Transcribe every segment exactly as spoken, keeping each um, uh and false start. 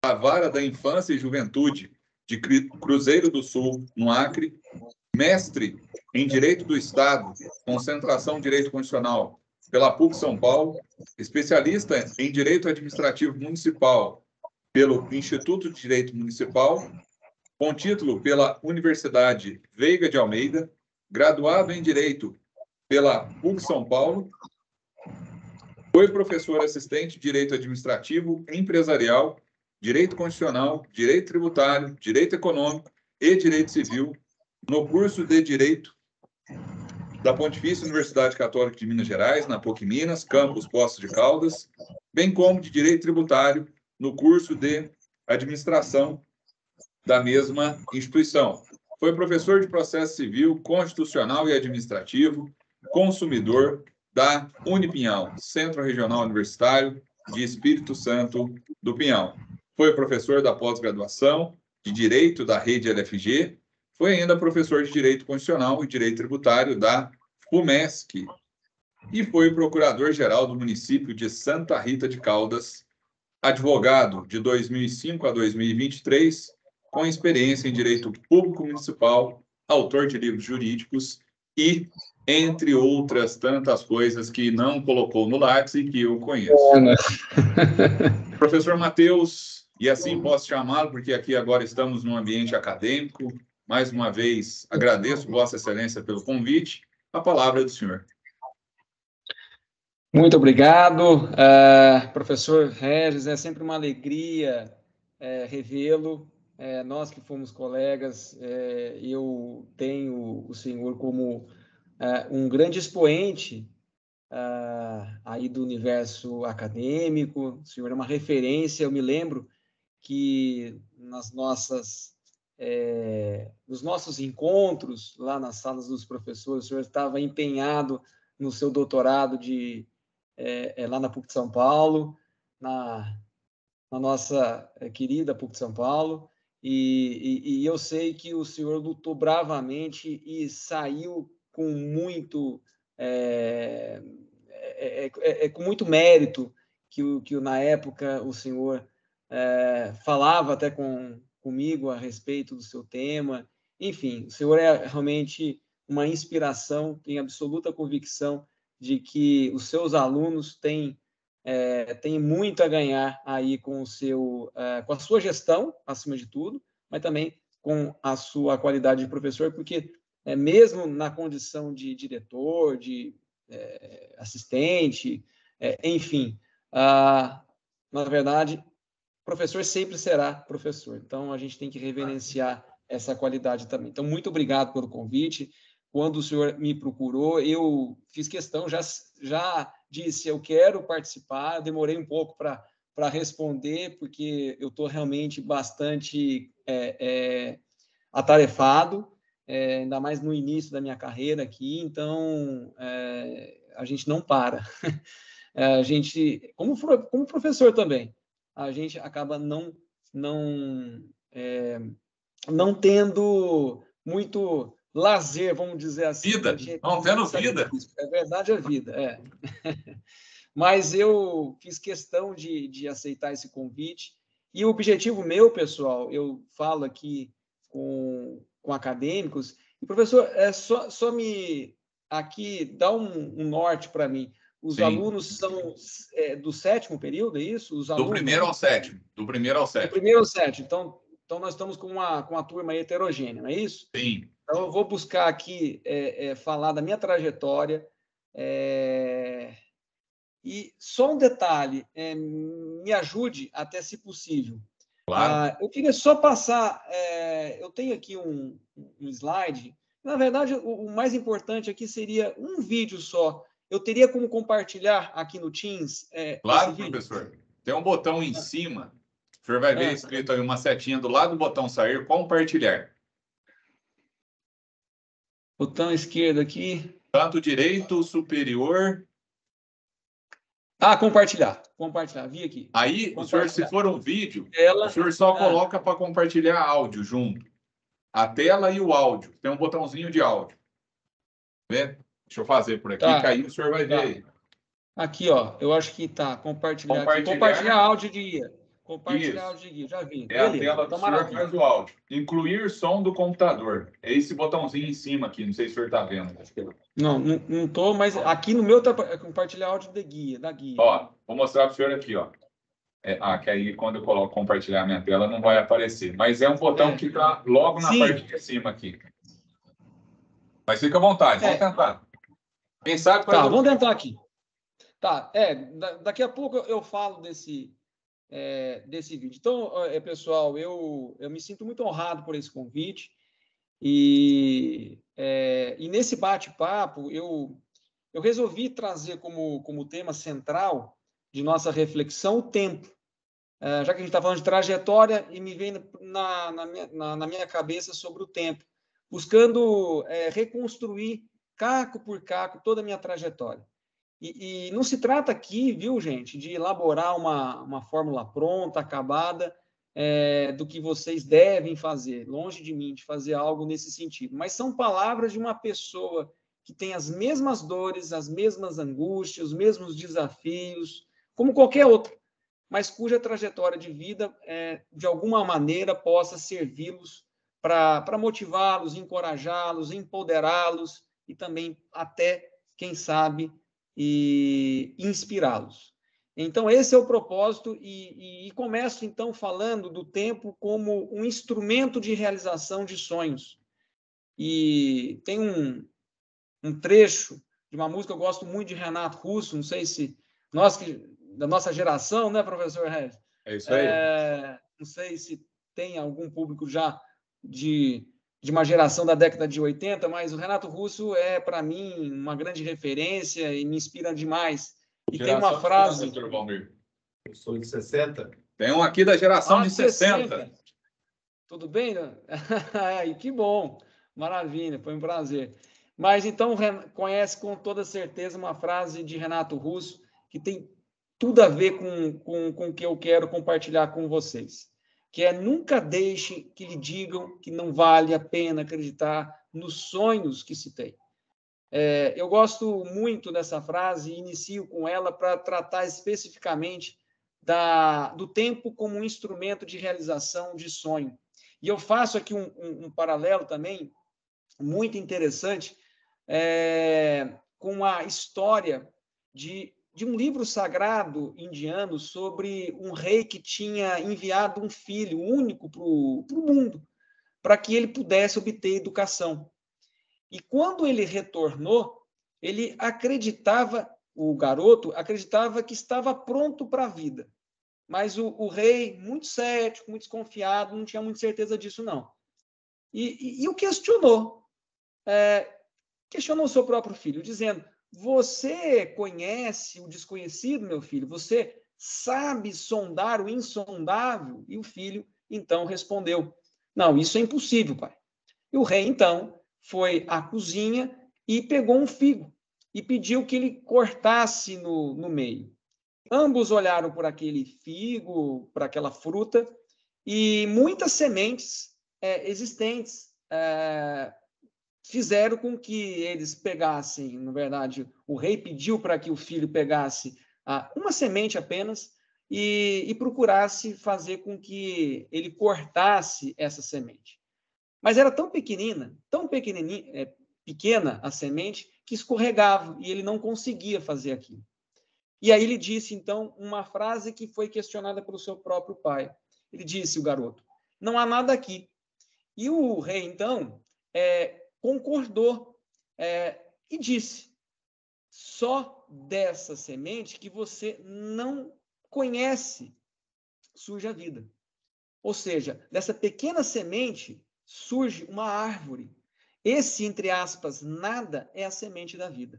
da Vara da Infância e Juventude de Cruzeiro do Sul, no Acre, mestre em Direito do Estado, concentração Direito Constitucional, pela PUC São Paulo, especialista em Direito Administrativo Municipal, pelo Instituto de Direito Municipal, com título pela Universidade Veiga de Almeida, graduado em Direito pela PUC São Paulo, foi professor assistente de Direito Administrativo Empresarial, Direito Constitucional, Direito Tributário, Direito Econômico e Direito Civil no curso de Direito da Pontifícia Universidade Católica de Minas Gerais, na PUC Minas, campus Poços de Caldas, bem como de Direito Tributário no curso de Administração da mesma instituição. Foi professor de Processo Civil, Constitucional e Administrativo, consumidor da Unipinhal, Centro Regional Universitário de Espírito Santo do Pinhal. Foi professor da pós-graduação de Direito da Rede L F G, foi ainda professor de Direito Constitucional e Direito Tributário da FUMESC e foi procurador-geral do município de Santa Rita de Caldas, advogado de dois mil e cinco a dois mil e vinte e três, com experiência em Direito Público Municipal, autor de livros jurídicos e, entre outras tantas coisas que não colocou no Lattes e que eu conheço. É, né? Professor Matheus, e assim posso chamá-lo, porque aqui agora estamos num ambiente acadêmico. Mais uma vez, agradeço Vossa Excelência pelo convite. A palavra é do senhor. Muito obrigado, uh, professor Regis. É sempre uma alegria uh, revê-lo. Uh, nós que fomos colegas, uh, eu tenho o senhor como uh, um grande expoente uh, aí do universo acadêmico. O senhor é uma referência. Eu me lembro que nas nossas É, nos nossos encontros, lá nas salas dos professores, o senhor estava empenhado no seu doutorado de, é, é, lá na PUC de São Paulo, na, na nossa querida PUC de São Paulo, e, e, e eu sei que o senhor lutou bravamente e saiu com muito, é, é, é, é, com muito mérito, que, o, que na época o senhor é, falava até com comigo a respeito do seu tema. Enfim, o senhor é realmente uma inspiração, tenho absoluta convicção de que os seus alunos têm, é, têm muito a ganhar aí com, o seu, é, com a sua gestão, acima de tudo, mas também com a sua qualidade de professor, porque é, mesmo na condição de diretor, de é, assistente, é, enfim, ah, na verdade, professor sempre será professor. Então, a gente tem que reverenciar essa qualidade também. Então, muito obrigado pelo convite. Quando o senhor me procurou, eu fiz questão, já, já disse, eu quero participar. Eu demorei um pouco para para responder, porque eu estou realmente bastante é, é, atarefado, é, ainda mais no início da minha carreira aqui. Então, é, a gente não para. A gente, como, como professor também, a gente acaba não, não, é, não tendo muito lazer, vamos dizer assim. Vida, não tendo vida. É verdade, a vida, é. Mas eu fiz questão de, de aceitar esse convite, e o objetivo meu, pessoal, eu falo aqui com, com acadêmicos, e professor, é só, só me aqui dá um, um norte para mim. Os Sim. alunos são é, do sétimo período, é isso? Os alunos, do primeiro ao sétimo. Do primeiro ao sétimo. Do primeiro ao sétimo. Então, então nós estamos com uma, com uma turma heterogênea, não é isso? Sim. Então, eu vou buscar aqui é, é, falar da minha trajetória. É... E só um detalhe, é, me ajude até se possível. Claro. Ah, eu queria só passar, é, eu tenho aqui um, um slide. Na verdade, o, o mais importante aqui seria um vídeo só. Eu teria como compartilhar aqui no Teams? É, claro, professor. Tem um botão em ah. cima. O senhor vai ver ah. escrito aí uma setinha do lado do botão sair, compartilhar. Botão esquerdo aqui. Canto direito superior. Ah, compartilhar. Compartilhar. Vi aqui. Aí, o senhor, se for um vídeo, Ela... o senhor só ah. coloca para compartilhar áudio junto. A tela e o áudio. Tem um botãozinho de áudio. Vê? Deixa eu fazer por aqui, tá. que aí o senhor vai ver tá. aí. Aqui, ó. Eu acho que tá. Compartilhar. Compartilhar, compartilhar áudio de Compartilhar áudio de guia, já vi. É Beleza, a tela do então, senhor que faz o áudio. Incluir som do computador. É esse botãozinho em cima aqui, não sei se o senhor está vendo. Não, não, não tô, mas aqui no meu tá compartilhar áudio de guia, da guia. Ó, vou mostrar para o senhor aqui, ó. É, ah, que aí quando eu coloco compartilhar minha tela não vai aparecer. Mas é um botão é. que está logo na Sim. parte de cima aqui. Mas fica à vontade, é. vamos tentar. Quem sabe Tá, vamos tentar aqui. Tá, é, daqui a pouco eu falo desse, é, desse vídeo. Então, é, pessoal, eu, eu me sinto muito honrado por esse convite. E, é, e nesse bate-papo, eu, eu resolvi trazer como, como tema central de nossa reflexão o tempo. É, já que a gente está falando de trajetória, e me vem na, na, minha, na, na minha cabeça sobre o tempo, buscando é, reconstruir, caco por caco, toda a minha trajetória. E, e não se trata aqui, viu, gente, de elaborar uma, uma fórmula pronta, acabada, é, do que vocês devem fazer. Longe de mim de fazer algo nesse sentido. Mas são palavras de uma pessoa que tem as mesmas dores, as mesmas angústias, os mesmos desafios, como qualquer outro, mas cuja trajetória de vida, é, de alguma maneira, possa servi-los para motivá-los, encorajá-los, empoderá-los e também até, quem sabe, e inspirá-los. Então, esse é o propósito e, e, e começo, então, falando do tempo como um instrumento de realização de sonhos. E tem um, um trecho de uma música que eu gosto muito de Renato Russo, não sei se nós que da nossa geração, né, professor Regis? É isso aí. É, não sei se tem algum público já de, de uma geração da década de oitenta, mas o Renato Russo é, para mim, uma grande referência e me inspira demais. E geração tem uma frase... doutor Valmir? Eu sou de sessenta. Tem um aqui da geração ah, de sessenta. sessenta. Tudo bem? Ai, que bom. Maravilha, foi um prazer. Mas, então, conhece com toda certeza uma frase de Renato Russo que tem tudo a ver com, com, com o que eu quero compartilhar com vocês, que é nunca deixe que lhe digam que não vale a pena acreditar nos sonhos que se tem. É, eu gosto muito dessa frase e inicio com ela para tratar especificamente da, do tempo como um instrumento de realização de sonho. E eu faço aqui um, um, um paralelo também muito interessante é, com a história de de um livro sagrado indiano sobre um rei que tinha enviado um filho único para o mundo, para que ele pudesse obter educação. E quando ele retornou, ele acreditava, o garoto acreditava que estava pronto para a vida. Mas o, o rei, muito cético, muito desconfiado, não tinha muita certeza disso, não. E, e, e o questionou. É, questionou o seu próprio filho, dizendo: você conhece o desconhecido, meu filho? Você sabe sondar o insondável? E o filho, então, respondeu: não, isso é impossível, pai. E o rei, então, foi à cozinha e pegou um figo e pediu que ele cortasse no, no meio. Ambos olharam por aquele figo, para aquela fruta, e muitas sementes é, existentes é, fizeram com que eles pegassem, na verdade, o rei pediu para que o filho pegasse ah, uma semente apenas e, e procurasse fazer com que ele cortasse essa semente. Mas era tão pequenina, tão pequenininha, é, pequena a semente, que escorregava e ele não conseguia fazer aquilo. E aí ele disse, então, uma frase que foi questionada pelo seu próprio pai. Ele disse, o garoto: não há nada aqui. E o rei, então, é, concordou é, e disse: só dessa semente que você não conhece surge a vida. Ou seja, dessa pequena semente surge uma árvore. Esse, entre aspas, nada é a semente da vida.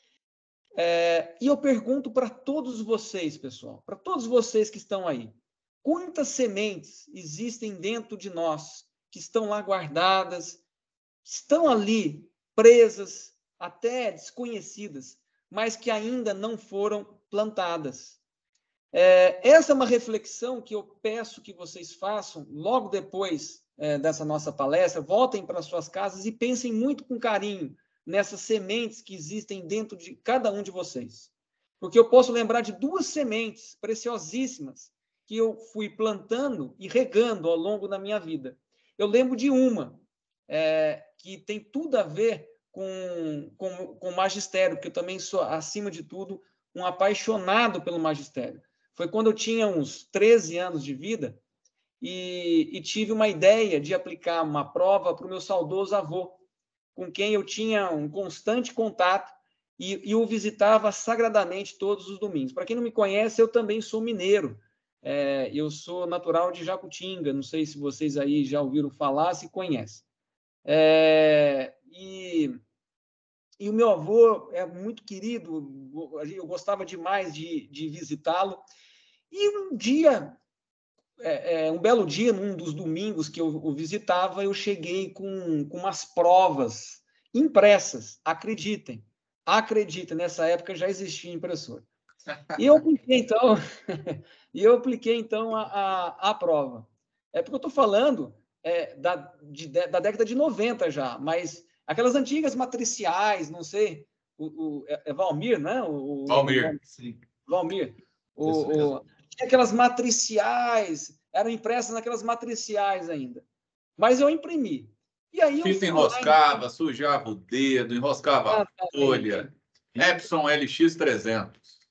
É, e eu pergunto para todos vocês, pessoal, para todos vocês que estão aí, quantas sementes existem dentro de nós que estão lá guardadas, estão ali presas, até desconhecidas, mas que ainda não foram plantadas? É, essa é uma reflexão que eu peço que vocês façam logo depois é, dessa nossa palestra. Voltem para suas casas e pensem muito com carinho nessas sementes que existem dentro de cada um de vocês. Porque eu posso lembrar de duas sementes preciosíssimas que eu fui plantando e regando ao longo da minha vida. Eu lembro de uma, é, que tem tudo a ver com, com, com magistério, porque eu também sou, acima de tudo, um apaixonado pelo magistério. Foi quando eu tinha uns treze anos de vida e, e tive uma ideia de aplicar uma prova para o meu saudoso avô, com quem eu tinha um constante contato e, e o visitava sagradamente todos os domingos. Para quem não me conhece, eu também sou mineiro. É, eu sou natural de Jacutinga, não sei se vocês aí já ouviram falar, se conhecem. É, e, e o meu avô é muito querido, eu gostava demais de, de visitá-lo. E um dia, é, é, um belo dia, num dos domingos que eu o visitava, eu cheguei com, com umas provas impressas, acreditem, acreditem, nessa época já existia impressora. E eu apliquei, então, e eu apliquei, então, a, a, a prova. É porque eu estou falando é, da, de, da década de noventa já, mas aquelas antigas matriciais, não sei, o, o, é, é Valmir, né? O, Valmir, o, sim. Valmir. O, o, tinha aquelas matriciais, eram impressas naquelas matriciais ainda. Mas eu imprimi. E aí eu Fita fui lá, enroscava, então, sujava o dedo, enroscava a exatamente. folha. Epson L X trezentos.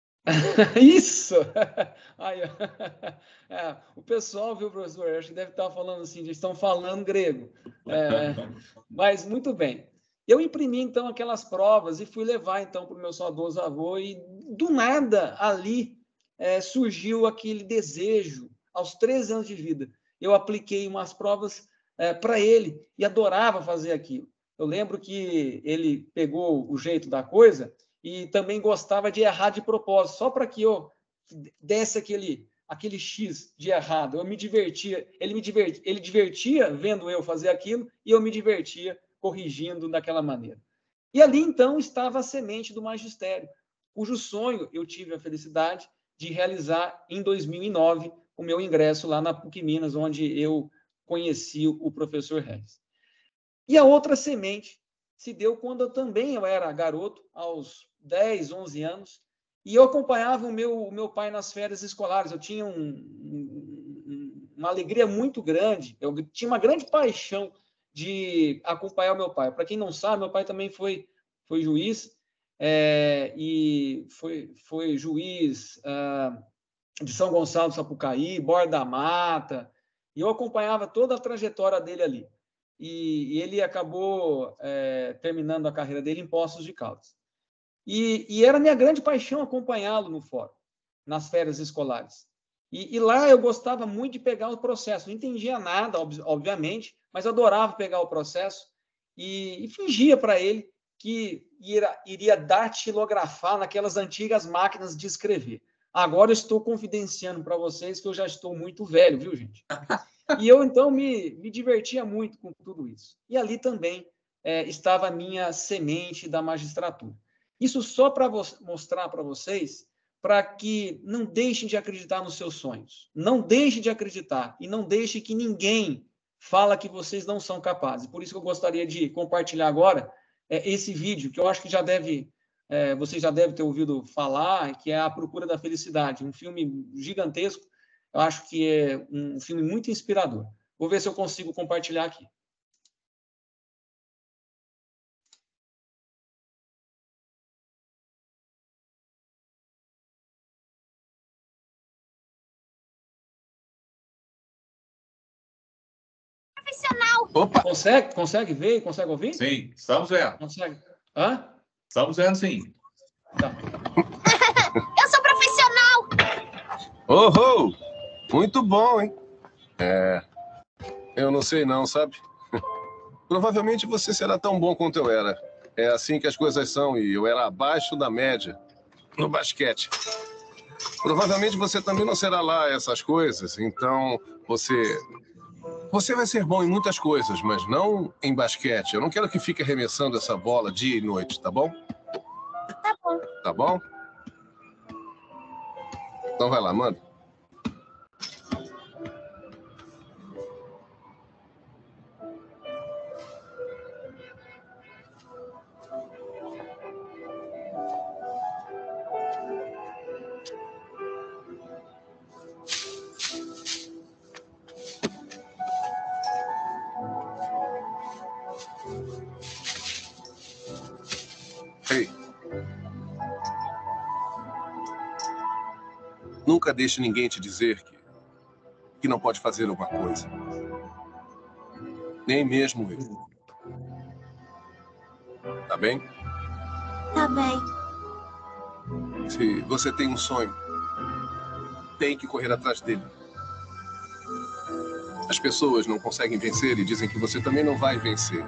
Isso! Aí, é, o pessoal, viu, professor? Acho que deve estar falando assim, eles estão falando grego. É, mas, muito bem. Eu imprimi, então, aquelas provas e fui levar, então, para o meu saudoso avô e, do nada, ali, é, surgiu aquele desejo, aos treze anos de vida. Eu apliquei umas provas é, para ele e adorava fazer aquilo. Eu lembro que ele pegou o jeito da coisa e também gostava de errar de propósito, só para que eu desse aquele, aquele X de errado. Eu me divertia, ele me divertia, ele divertia vendo eu fazer aquilo e eu me divertia corrigindo daquela maneira. E ali, então, estava a semente do magistério, cujo sonho eu tive a felicidade de realizar em dois mil e nove, o meu ingresso lá na PUC Minas, onde eu conheci o professor Regis. E a outra semente se deu quando eu também eu era garoto, aos dez, onze anos, e eu acompanhava o meu, o meu pai nas férias escolares. Eu tinha um, um, uma alegria muito grande, eu tinha uma grande paixão de acompanhar o meu pai. Para quem não sabe, meu pai também foi, foi juiz, é, e foi, foi juiz ah, de São Gonçalo do Sapucaí, Borda da Mata, e eu acompanhava toda a trajetória dele ali. E, e ele acabou é, terminando a carreira dele em Poços de Caldas. E, e era minha grande paixão acompanhá-lo no fórum, nas férias escolares. E, e lá eu gostava muito de pegar o processo. Não entendia nada, ob, obviamente, mas adorava pegar o processo e, e fingia para ele que ira, iria datilografar naquelas antigas máquinas de escrever. Agora eu estou confidenciando para vocês que eu já estou muito velho, viu, gente? E eu, então, me, me divertia muito com tudo isso. E ali também é, estava a minha semente da magistratura. Isso só para mostrar para vocês, para que não deixem de acreditar nos seus sonhos. Não deixem de acreditar e não deixem que ninguém fala que vocês não são capazes. Por isso que eu gostaria de compartilhar agora é, esse vídeo, que eu acho que já deve, é, vocês já devem ter ouvido falar, que é A Procura da Felicidade, um filme gigantesco. Eu acho que é um filme muito inspirador. Vou ver se eu consigo compartilhar aqui. Profissional. Opa! Consegue? Consegue ver? Consegue ouvir? Sim, estamos vendo. Consegue? Hã? Estamos vendo, sim. Tá. Eu sou profissional. Oh, oh, muito bom, hein? É, eu não sei não, sabe? Provavelmente você será tão bom quanto eu era. É assim que as coisas são e eu era abaixo da média no basquete. Provavelmente você também não será lá essas coisas, então você... Você vai ser bom em muitas coisas, mas não em basquete. Eu não quero que fique arremessando essa bola dia e noite, tá bom? Tá bom. Tá bom? Então vai lá, manda. Nunca deixe ninguém te dizer que, que não pode fazer alguma coisa. Nem mesmo eu. Tá bem? Tá bem. Se você tem um sonho, tem que correr atrás dele. As pessoas não conseguem vencer e dizem que você também não vai vencer.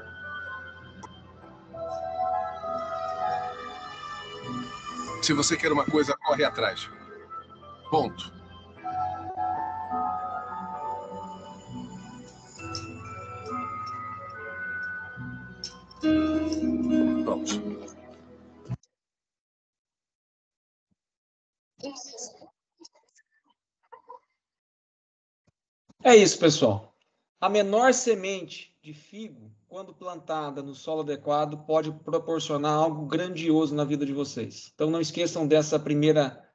Se você quer uma coisa, corre atrás. Ponto. Pronto. É isso, pessoal. A menor semente de figo, quando plantada no solo adequado, pode proporcionar algo grandioso na vida de vocês. Então, não esqueçam dessa primeira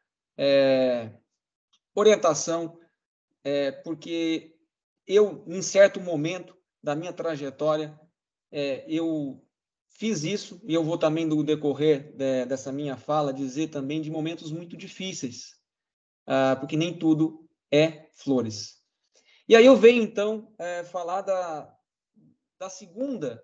é, orientação, é, porque eu, em certo momento da minha trajetória, é, eu fiz isso, e eu vou também, no decorrer de, dessa minha fala, dizer também de momentos muito difíceis, ah, porque nem tudo é flores. E aí eu venho, então, é, falar da, da segunda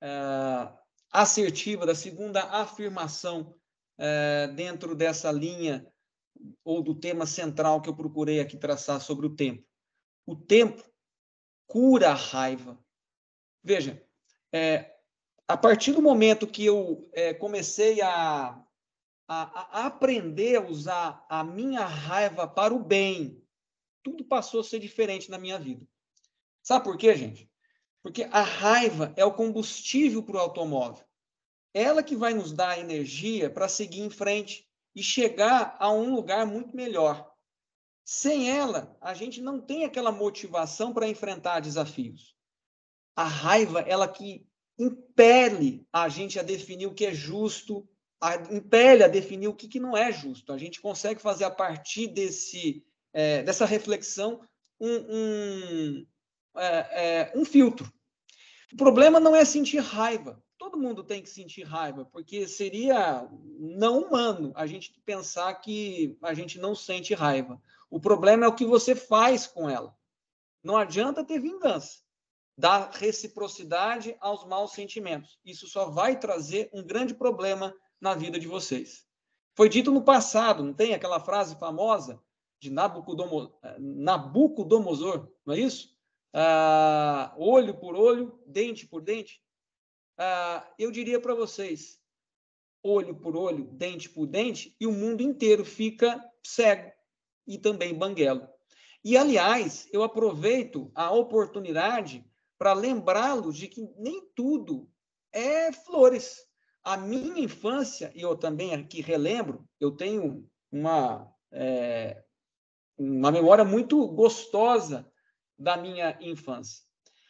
é, assertiva, da segunda afirmação é, dentro dessa linha ou do tema central que eu procurei aqui traçar sobre o tempo. O tempo cura a raiva. Veja, é, a partir do momento que eu é, comecei a, a, a aprender a usar a minha raiva para o bem, tudo passou a ser diferente na minha vida. Sabe por quê, gente? Porque a raiva é o combustível para o automóvel. Ela que vai nos dar energia para seguir em frente e chegar a um lugar muito melhor. Sem ela, a gente não tem aquela motivação para enfrentar desafios. A raiva, ela que impele a gente a definir o que é justo, a, impele a definir o que, que não é justo. A gente consegue fazer, a partir desse, é, dessa reflexão, um, um, é, é, um filtro. O problema não é sentir raiva. Todo mundo tem que sentir raiva, porque seria não humano a gente pensar que a gente não sente raiva. O problema é o que você faz com ela. Não adianta ter vingança. Dar reciprocidade aos maus sentimentos. Isso só vai trazer um grande problema na vida de vocês. Foi dito no passado, não tem aquela frase famosa de Nabucodonosor, Nabucodonosor, não é isso? Ah, olho por olho, dente por dente. Ah, eu diria para vocês, olho por olho, dente por dente, e o mundo inteiro fica cego e também banguelo. E, aliás, eu aproveito a oportunidade para lembrá-los de que nem tudo é flores. A minha infância, e eu também aqui relembro, eu tenho uma, é, uma memória muito gostosa da minha infância.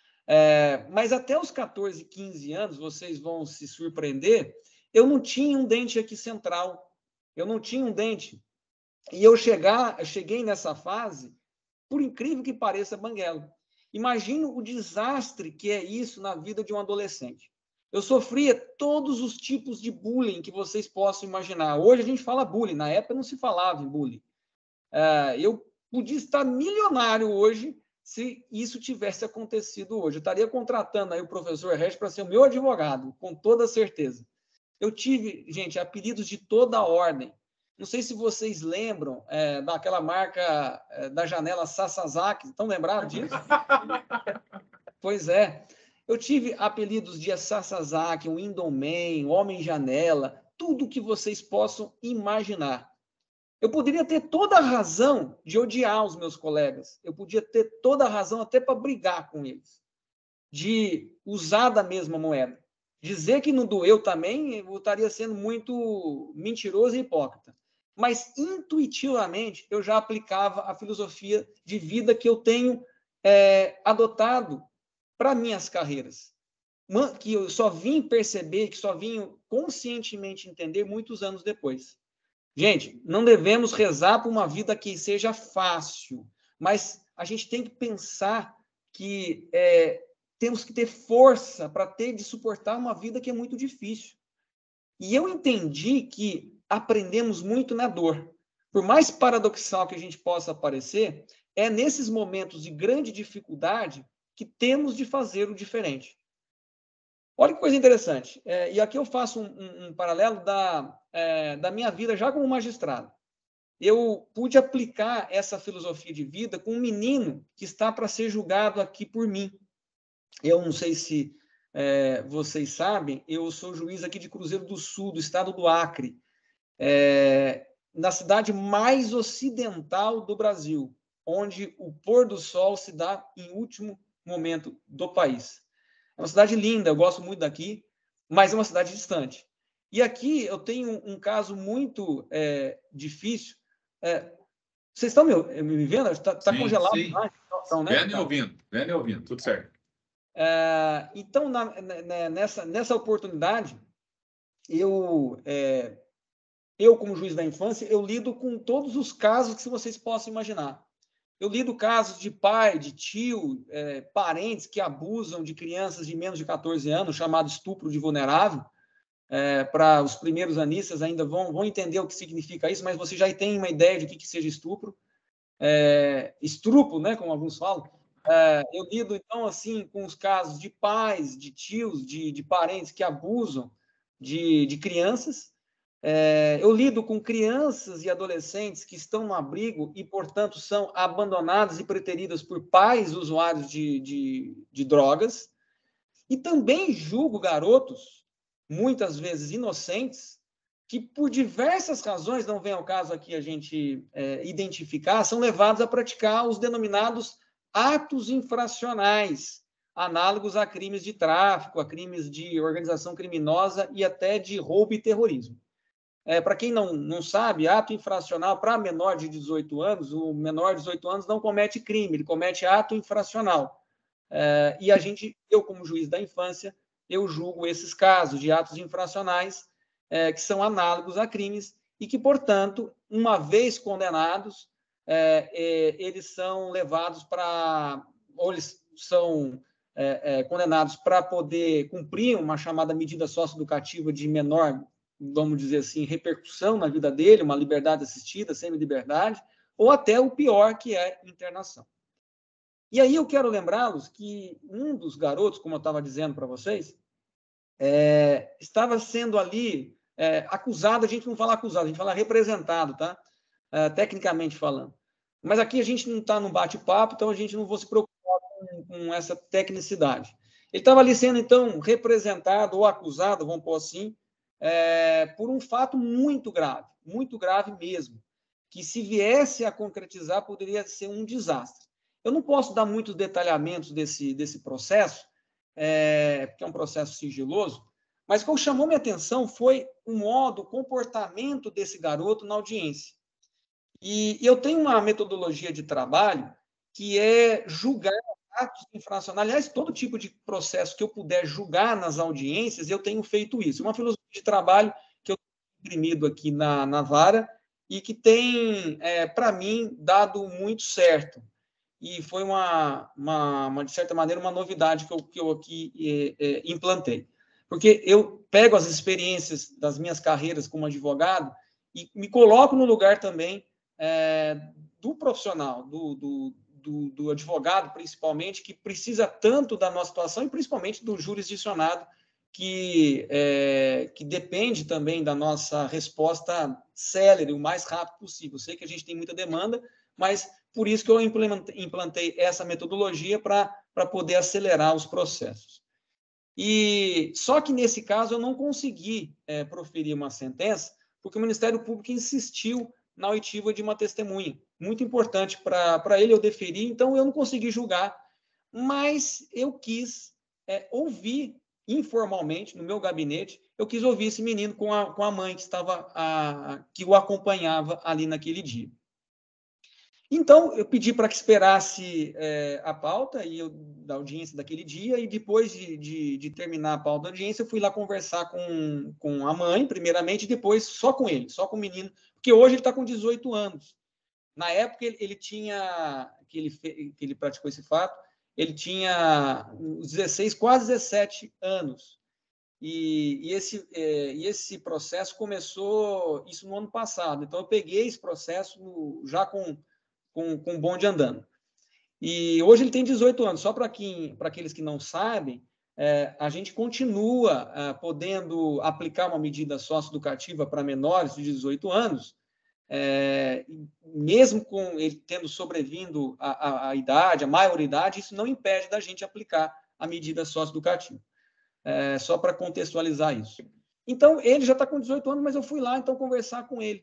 É, mas até os catorze, quinze anos, vocês vão se surpreender, eu não tinha um dente aqui central, eu não tinha um dente. E eu, chegar, eu cheguei nessa fase, por incrível que pareça, banguelo. Imagina o desastre que é isso na vida de um adolescente. Eu sofria todos os tipos de bullying que vocês possam imaginar. Hoje a gente fala bullying, na época não se falava em bullying. Uh, eu podia estar milionário hoje se isso tivesse acontecido hoje. Eu estaria contratando aí o professor Regis para ser o meu advogado, com toda certeza. Eu tive, gente, apelidos de toda a ordem. Não sei se vocês lembram é, daquela marca é, da janela Sasazaki. Estão lembrados disso? Pois é. Eu tive apelidos de Sasazaki, o Indoman, Homem-Janela, tudo que vocês possam imaginar. Eu poderia ter toda a razão de odiar os meus colegas. Eu podia ter toda a razão até para brigar com eles. De usar da mesma moeda. Dizer que não doeu também, eu estaria sendo muito mentiroso e hipócrita. Mas, intuitivamente, eu já aplicava a filosofia de vida que eu tenho é, adotado para minhas carreiras. Que eu só vim perceber, que só vim conscientemente entender muitos anos depois. Gente, não devemos rezar por uma vida que seja fácil, mas a gente tem que pensar que é, temos que ter força para ter de suportar uma vida que é muito difícil. E eu entendi que aprendemos muito na dor. por mais paradoxal que a gente possa parecer, é nesses momentos de grande dificuldade que temos de fazer o diferente. Olha que coisa interessante. É, e aqui eu faço um, um, um paralelo da, é, da minha vida já como magistrado. Eu pude aplicar essa filosofia de vida com um menino que está para ser julgado aqui por mim. Eu não sei se é, vocês sabem, eu sou juiz aqui de Cruzeiro do Sul, do estado do Acre, é, na cidade mais ocidental do Brasil, onde o pôr do sol se dá em último momento do país. É uma cidade linda, eu gosto muito daqui, mas é uma cidade distante. E aqui eu tenho um caso muito é, difícil. É, vocês estão me, me vendo? Está tá congelado? Sim. Então, né? Vendo e ouvindo, vendo e ouvindo, tudo certo. É, então, na, na, nessa, nessa oportunidade, eu, é, eu, como juiz da infância, eu lido com todos os casos que vocês possam imaginar. Eu lido casos de pai, de tio, é, parentes que abusam de crianças de menos de quatorze anos, chamado estupro de vulnerável. É, para os primeiros anistas ainda vão, vão entender o que significa isso, mas você já tem uma ideia de que, que seja estupro. É, estupro, né, como alguns falam. É, eu lido, então, assim, com os casos de pais, de tios, de, de parentes que abusam de, de crianças. É, eu lido com crianças e adolescentes que estão no abrigo e, portanto, são abandonadas e preteridas por pais usuários de, de, de drogas. E também julgo garotos, muitas vezes inocentes, que por diversas razões, não vem ao caso aqui a gente é, identificar, são levados a praticar os denominados atos infracionais, análogos a crimes de tráfico, a crimes de organização criminosa e até de roubo e terrorismo. É, para quem não, não sabe, ato infracional para menor de dezoito anos, o menor de dezoito anos não comete crime, ele comete ato infracional. É, e a gente, eu como juiz da infância, eu julgo esses casos de atos infracionais é, que são análogos a crimes e que, portanto, uma vez condenados, é, é, eles são levados para, ou eles são é, é, condenados para poder cumprir uma chamada medida socioeducativa de menor, vamos dizer assim, repercussão na vida dele, uma liberdade assistida, semi-liberdade, ou até o pior, que é internação. E aí eu quero lembrá-los que um dos garotos, como eu estava dizendo para vocês, é, estava sendo ali é, acusado, a gente não fala acusado, a gente fala representado, tá? É, tecnicamente falando. Mas aqui a gente não está no bate-papo, então a gente não vai se preocupar com, com essa tecnicidade. Ele estava ali sendo, então, representado ou acusado, vamos pôr assim, é, por um fato muito grave, muito grave mesmo, que se viesse a concretizar poderia ser um desastre. Eu não posso dar muitos detalhamentos desse, desse processo, é, porque é um processo sigiloso, mas o que chamou minha atenção foi o modo, o comportamento desse garoto na audiência. E, e eu tenho uma metodologia de trabalho que é julgar atos infracionais. Aliás, todo tipo de processo que eu puder julgar nas audiências, eu tenho feito isso. Uma filosofia de trabalho que eu tenho imprimido aqui na, na vara e que tem, é, para mim, dado muito certo. E foi, uma, uma, uma, de certa maneira, uma novidade que eu, que eu aqui é, é, implantei. Porque eu pego as experiências das minhas carreiras como advogado e me coloco no lugar também é, do profissional, do, do, do, do advogado, principalmente, que precisa tanto da nossa situação e principalmente do jurisdicionado, que, é, que depende também da nossa resposta célere, o mais rápido possível. Eu sei que a gente tem muita demanda, mas por isso que eu implantei essa metodologia para poder acelerar os processos. E só que nesse caso eu não consegui é, proferir uma sentença, porque o Ministério Público insistiu na oitiva de uma testemunha. Muito importante para ele, eu deferi, então eu não consegui julgar, mas eu quis é, ouvir informalmente, no meu gabinete, eu quis ouvir esse menino com a, com a mãe que, estava a, que o acompanhava ali naquele dia. Então, eu pedi para que esperasse é, a pauta e eu, da audiência daquele dia, e depois de, de, de terminar a pauta da audiência, eu fui lá conversar com, com a mãe, primeiramente, e depois só com ele, só com o menino, porque hoje ele está com dezoito anos. Na época, ele, ele tinha, que ele, que ele praticou esse fato, ele tinha dezesseis, quase dezessete anos. E, e, esse, é, e esse processo começou isso no ano passado. Então, eu peguei esse processo no, já com, com, com o bonde andando. E hoje ele tem dezoito anos. Só para aqueles que não sabem, é, a gente continua é, podendo aplicar uma medida socioeducativa para menores de dezoito anos, é, mesmo com ele tendo sobrevindo a, a, a idade, a maioridade, isso não impede da gente aplicar a medida socioeducativa. É, só para contextualizar isso. Então, ele já está com dezoito anos, mas eu fui lá, então, conversar com ele.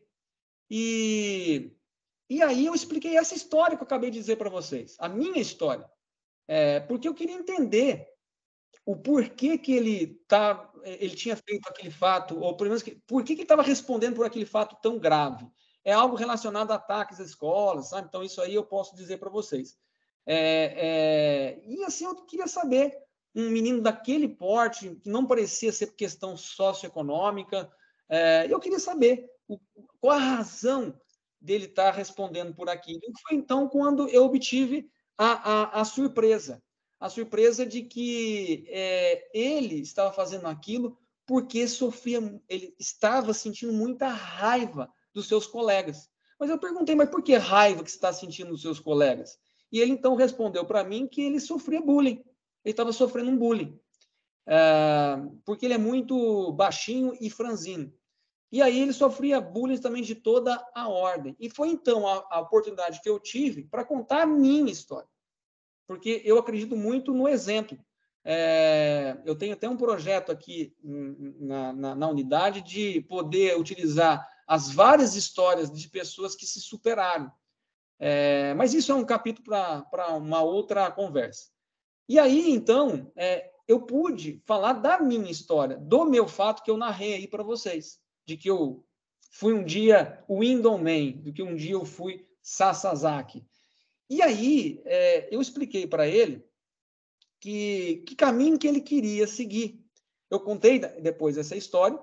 E, e aí eu expliquei essa história que eu acabei de dizer para vocês, a minha história, é, porque eu queria entender o porquê que ele, tá, ele tinha feito aquele fato, ou pelo menos, que, por que, que ele estava respondendo por aquele fato tão grave. É algo relacionado a ataques às escolas, sabe? Então, isso aí eu posso dizer para vocês. É, é, e, assim, eu queria saber, um menino daquele porte, que não parecia ser questão socioeconômica, é, eu queria saber o, qual a razão dele estar respondendo por aquilo. E foi, então, quando eu obtive a, a, a surpresa. A surpresa de que é, ele estava fazendo aquilo porque sofria, ele estava sentindo muita raiva dos seus colegas. Mas eu perguntei, mas por que raiva que você está sentindo dos seus colegas? E ele, então, respondeu para mim que ele sofria bullying. Ele estava sofrendo um bullying, uh, porque ele é muito baixinho e franzino. E aí ele sofria bullying também de toda a ordem. E foi, então, a, a oportunidade que eu tive para contar a minha história. Porque eu acredito muito no exemplo. É, eu tenho até um projeto aqui na, na, na unidade de poder utilizar as várias histórias de pessoas que se superaram. É, mas isso é um capítulo para uma outra conversa. E aí, então, é, eu pude falar da minha história, do meu fato que eu narrei aí para vocês, de que eu fui um dia o Window Man, de que um dia eu fui Sasazaki. E aí, é, eu expliquei para ele que, que caminho que ele queria seguir. Eu contei depois essa história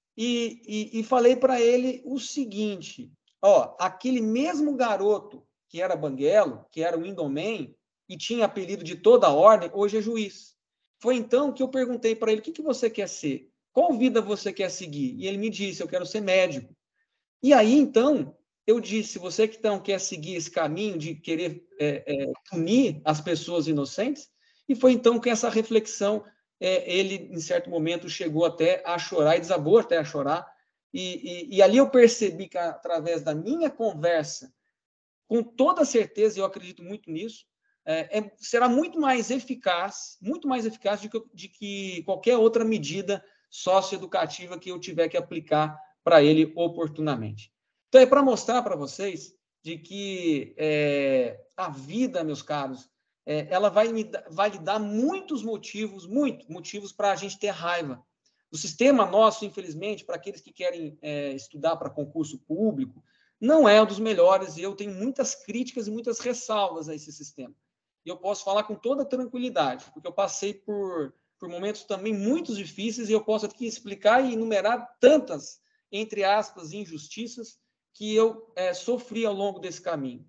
e, e, e falei para ele o seguinte, ó, aquele mesmo garoto que era banguelo, que era o Window Man, e tinha apelido de toda a ordem, hoje é juiz. Foi então que eu perguntei para ele, o que, que você quer ser? Qual vida você quer seguir? E ele me disse, eu quero ser médico. E aí, então, eu disse, você que não quer seguir esse caminho de querer é, é, punir as pessoas inocentes? E foi então que essa reflexão, é, ele, em certo momento, chegou até a chorar, e desabou até a chorar. E, e, e ali eu percebi que, através da minha conversa, com toda certeza, eu acredito muito nisso, É, é, será muito mais eficaz, muito mais eficaz de que, de que qualquer outra medida socioeducativa que eu tiver que aplicar para ele oportunamente. Então, é para mostrar para vocês de que é, a vida, meus caros, é, ela vai, me, vai lhe dar muitos motivos, muitos motivos para a gente ter raiva. O sistema nosso, infelizmente, para aqueles que querem é, estudar para concurso público, não é um dos melhores, e eu tenho muitas críticas e muitas ressalvas a esse sistema. E eu posso falar com toda tranquilidade, porque eu passei por, por momentos também muito difíceis e eu posso aqui explicar e enumerar tantas, entre aspas, injustiças que eu é, sofri ao longo desse caminho.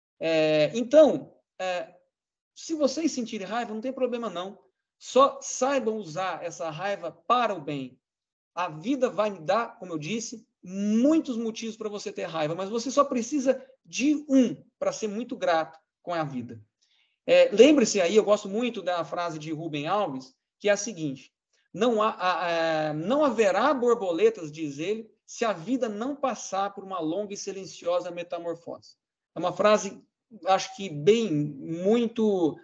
É, então, é, se vocês sentirem raiva, não tem problema não. Só saibam usar essa raiva para o bem. A vida vai me dar, como eu disse, muitos motivos para você ter raiva, mas você só precisa de um para ser muito grato com a vida. É, lembre-se aí, eu gosto muito da frase de Rubem Alves, que é a seguinte, não, há, a, a, não haverá borboletas, diz ele, se a vida não passar por uma longa e silenciosa metamorfose. É uma frase, acho que bem, muito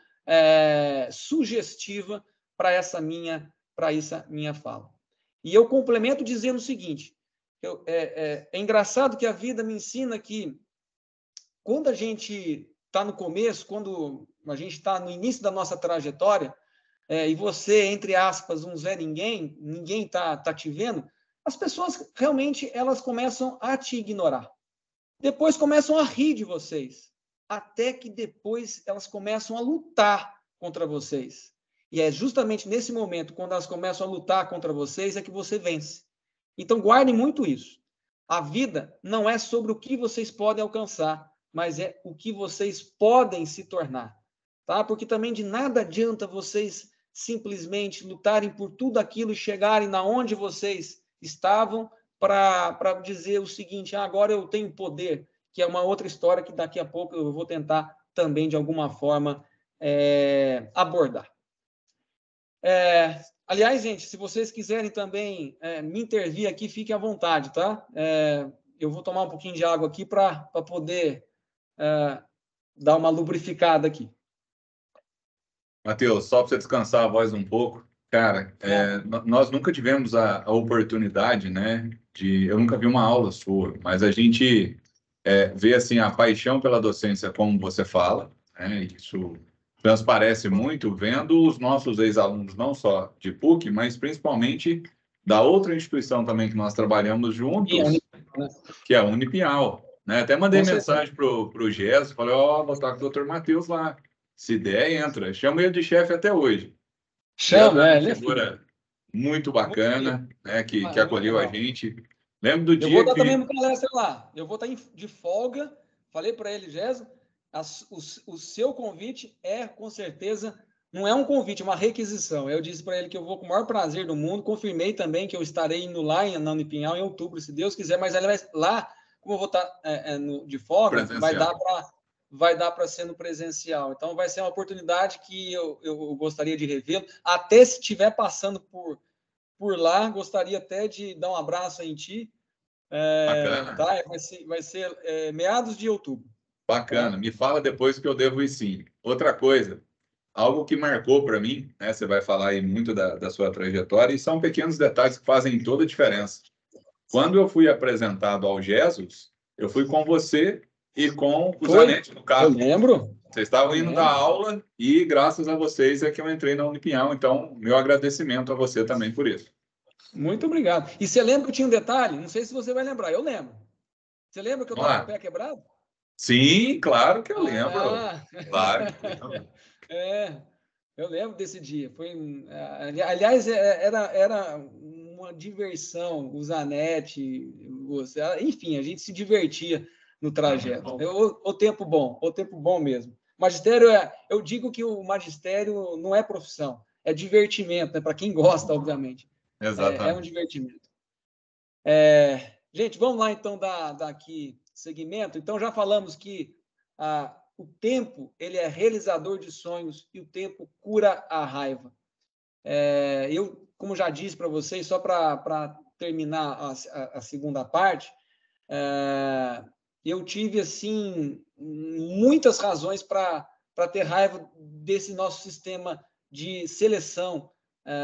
é, sugestiva para essa minha, para essa minha fala. E eu complemento dizendo o seguinte, eu, é, é, é engraçado que a vida me ensina que quando a gente está no começo, quando a gente está no início da nossa trajetória, é, e você, entre aspas, um Zé Ninguém, ninguém está tá te vendo, as pessoas realmente elas começam a te ignorar. Depois começam a rir de vocês, até que depois elas começam a lutar contra vocês. E é justamente nesse momento, quando elas começam a lutar contra vocês, é que você vence. Então, guardem muito isso. A vida não é sobre o que vocês podem alcançar, mas é o que vocês podem se tornar. Tá? Porque também de nada adianta vocês simplesmente lutarem por tudo aquilo e chegarem na onde vocês estavam para dizer o seguinte, ah, agora eu tenho poder, que é uma outra história que daqui a pouco eu vou tentar também, de alguma forma, é, abordar. É, aliás, gente, se vocês quiserem também é, me intervir aqui, fiquem à vontade, tá? É, eu vou tomar um pouquinho de água aqui para poder é, dar uma lubrificada aqui. Matheus, só para você descansar a voz um pouco, cara, é, nós nunca tivemos a, a oportunidade, né, de, eu nunca vi uma aula sua, mas a gente é, vê, assim, a paixão pela docência, como você fala, né, isso transparece muito vendo os nossos ex-alunos, não só de P U C, mas principalmente da outra instituição também que nós trabalhamos juntos, que é a Unipial, né, até mandei mensagem para o Gesso, falei, ó, oh, vou estar com o doutor Matheus lá. Se der, entra. Chama ele de chefe até hoje. Chama, é. Uma figura muito bacana, muito né, que, que acolheu a gente. Lembro do eu dia vou dar que... também uma palestra lá. Eu vou estar de folga. Falei para ele, Gesso, o, o seu convite é, com certeza, não é um convite, é uma requisição. Eu disse para ele que eu vou com o maior prazer do mundo. Confirmei também que eu estarei indo lá na Unipinhal em outubro, se Deus quiser. Mas ele vai, lá, como eu vou estar é, é, no, de folga, vai dar para... vai dar para ser no presencial. Então, vai ser uma oportunidade que eu, eu gostaria de revê-lo. Até se estiver passando por, por lá, gostaria até de dar um abraço em ti. É, Bacana. Tá? Vai ser, vai ser é, meados de outubro. Bacana. Tá? Me fala depois que eu devo ir sim. Outra coisa, algo que marcou para mim, né? Você vai falar aí muito da, da sua trajetória, e são pequenos detalhes que fazem toda a diferença. Quando eu fui apresentado ao Jesus, eu fui com você e com o Zanetti no carro. Eu lembro. Vocês estavam indo da aula e, graças a vocês, é que eu entrei na Unipinhal. Então, meu agradecimento a você também por isso. Muito obrigado. E você lembra que tinha um detalhe? Não sei se você vai lembrar. Eu lembro. Você lembra que eu estava com o pé quebrado? Sim, claro que eu lembro. Ah. Claro. É, eu lembro desse dia. Foi, aliás, era, era uma diversão. O Zanetti, você, enfim, a gente se divertia no trajeto. O, o tempo bom, o tempo bom mesmo. Magistério é, eu digo que o magistério não é profissão, é divertimento, né? Para quem gosta, obviamente. Exatamente. É, é um divertimento. É, gente, vamos lá então dar, dar aqui seguimento. Então já falamos que a, o tempo ele é realizador de sonhos e o tempo cura a raiva. É, eu, como já disse para vocês, só para terminar a, a, a segunda parte, é, eu tive, assim, muitas razões para ter raiva desse nosso sistema de seleção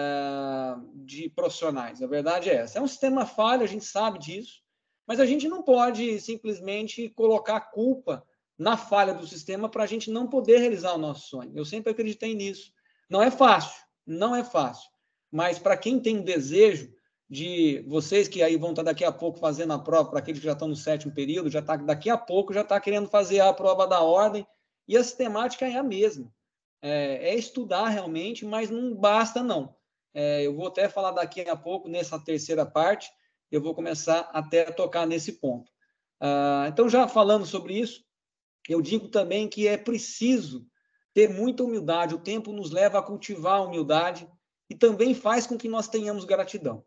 é, de profissionais. A verdade é essa. É um sistema falho, a gente sabe disso, mas a gente não pode simplesmente colocar a culpa na falha do sistema para a gente não poder realizar o nosso sonho. Eu sempre acreditei nisso. Não é fácil, não é fácil, mas para quem tem desejo, de vocês que aí vão estar daqui a pouco fazendo a prova, para aqueles que já estão no sétimo período, já tá, daqui a pouco já está querendo fazer a prova da ordem, e a sistemática é a mesma. É, é estudar realmente, mas não basta, não. É, eu vou até falar daqui a pouco, nessa terceira parte, eu vou começar até a tocar nesse ponto. Ah, então, já falando sobre isso, eu digo também que é preciso ter muita humildade, o tempo nos leva a cultivar a humildade e também faz com que nós tenhamos gratidão.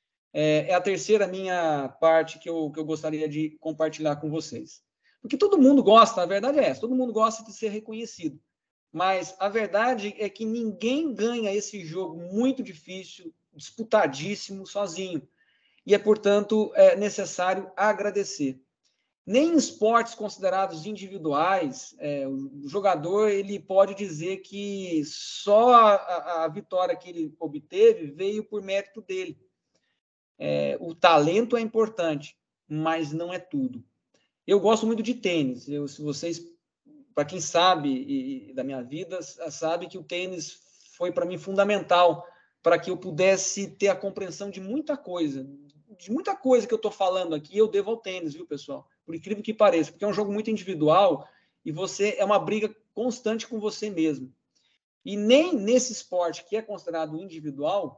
É a terceira minha parte que eu, que eu gostaria de compartilhar com vocês. Porque todo mundo gosta, a verdade é essa, todo mundo gosta de ser reconhecido. Mas a verdade é que ninguém ganha esse jogo muito difícil, disputadíssimo, sozinho. E é, portanto, é necessário agradecer. Nem em esportes considerados individuais, é, o jogador ele pode dizer que só a, a vitória que ele obteve veio por mérito dele. É, o talento é importante, mas não é tudo. Eu gosto muito de tênis. Eu, se vocês, para quem sabe e, e da minha vida, sabe que o tênis foi para mim fundamental para que eu pudesse ter a compreensão de muita coisa, de muita coisa que eu estou falando aqui. Eu devo ao tênis, viu, pessoal? Por incrível que pareça, porque é um jogo muito individual e você é uma briga constante com você mesmo. E nem nesse esporte que é considerado individual,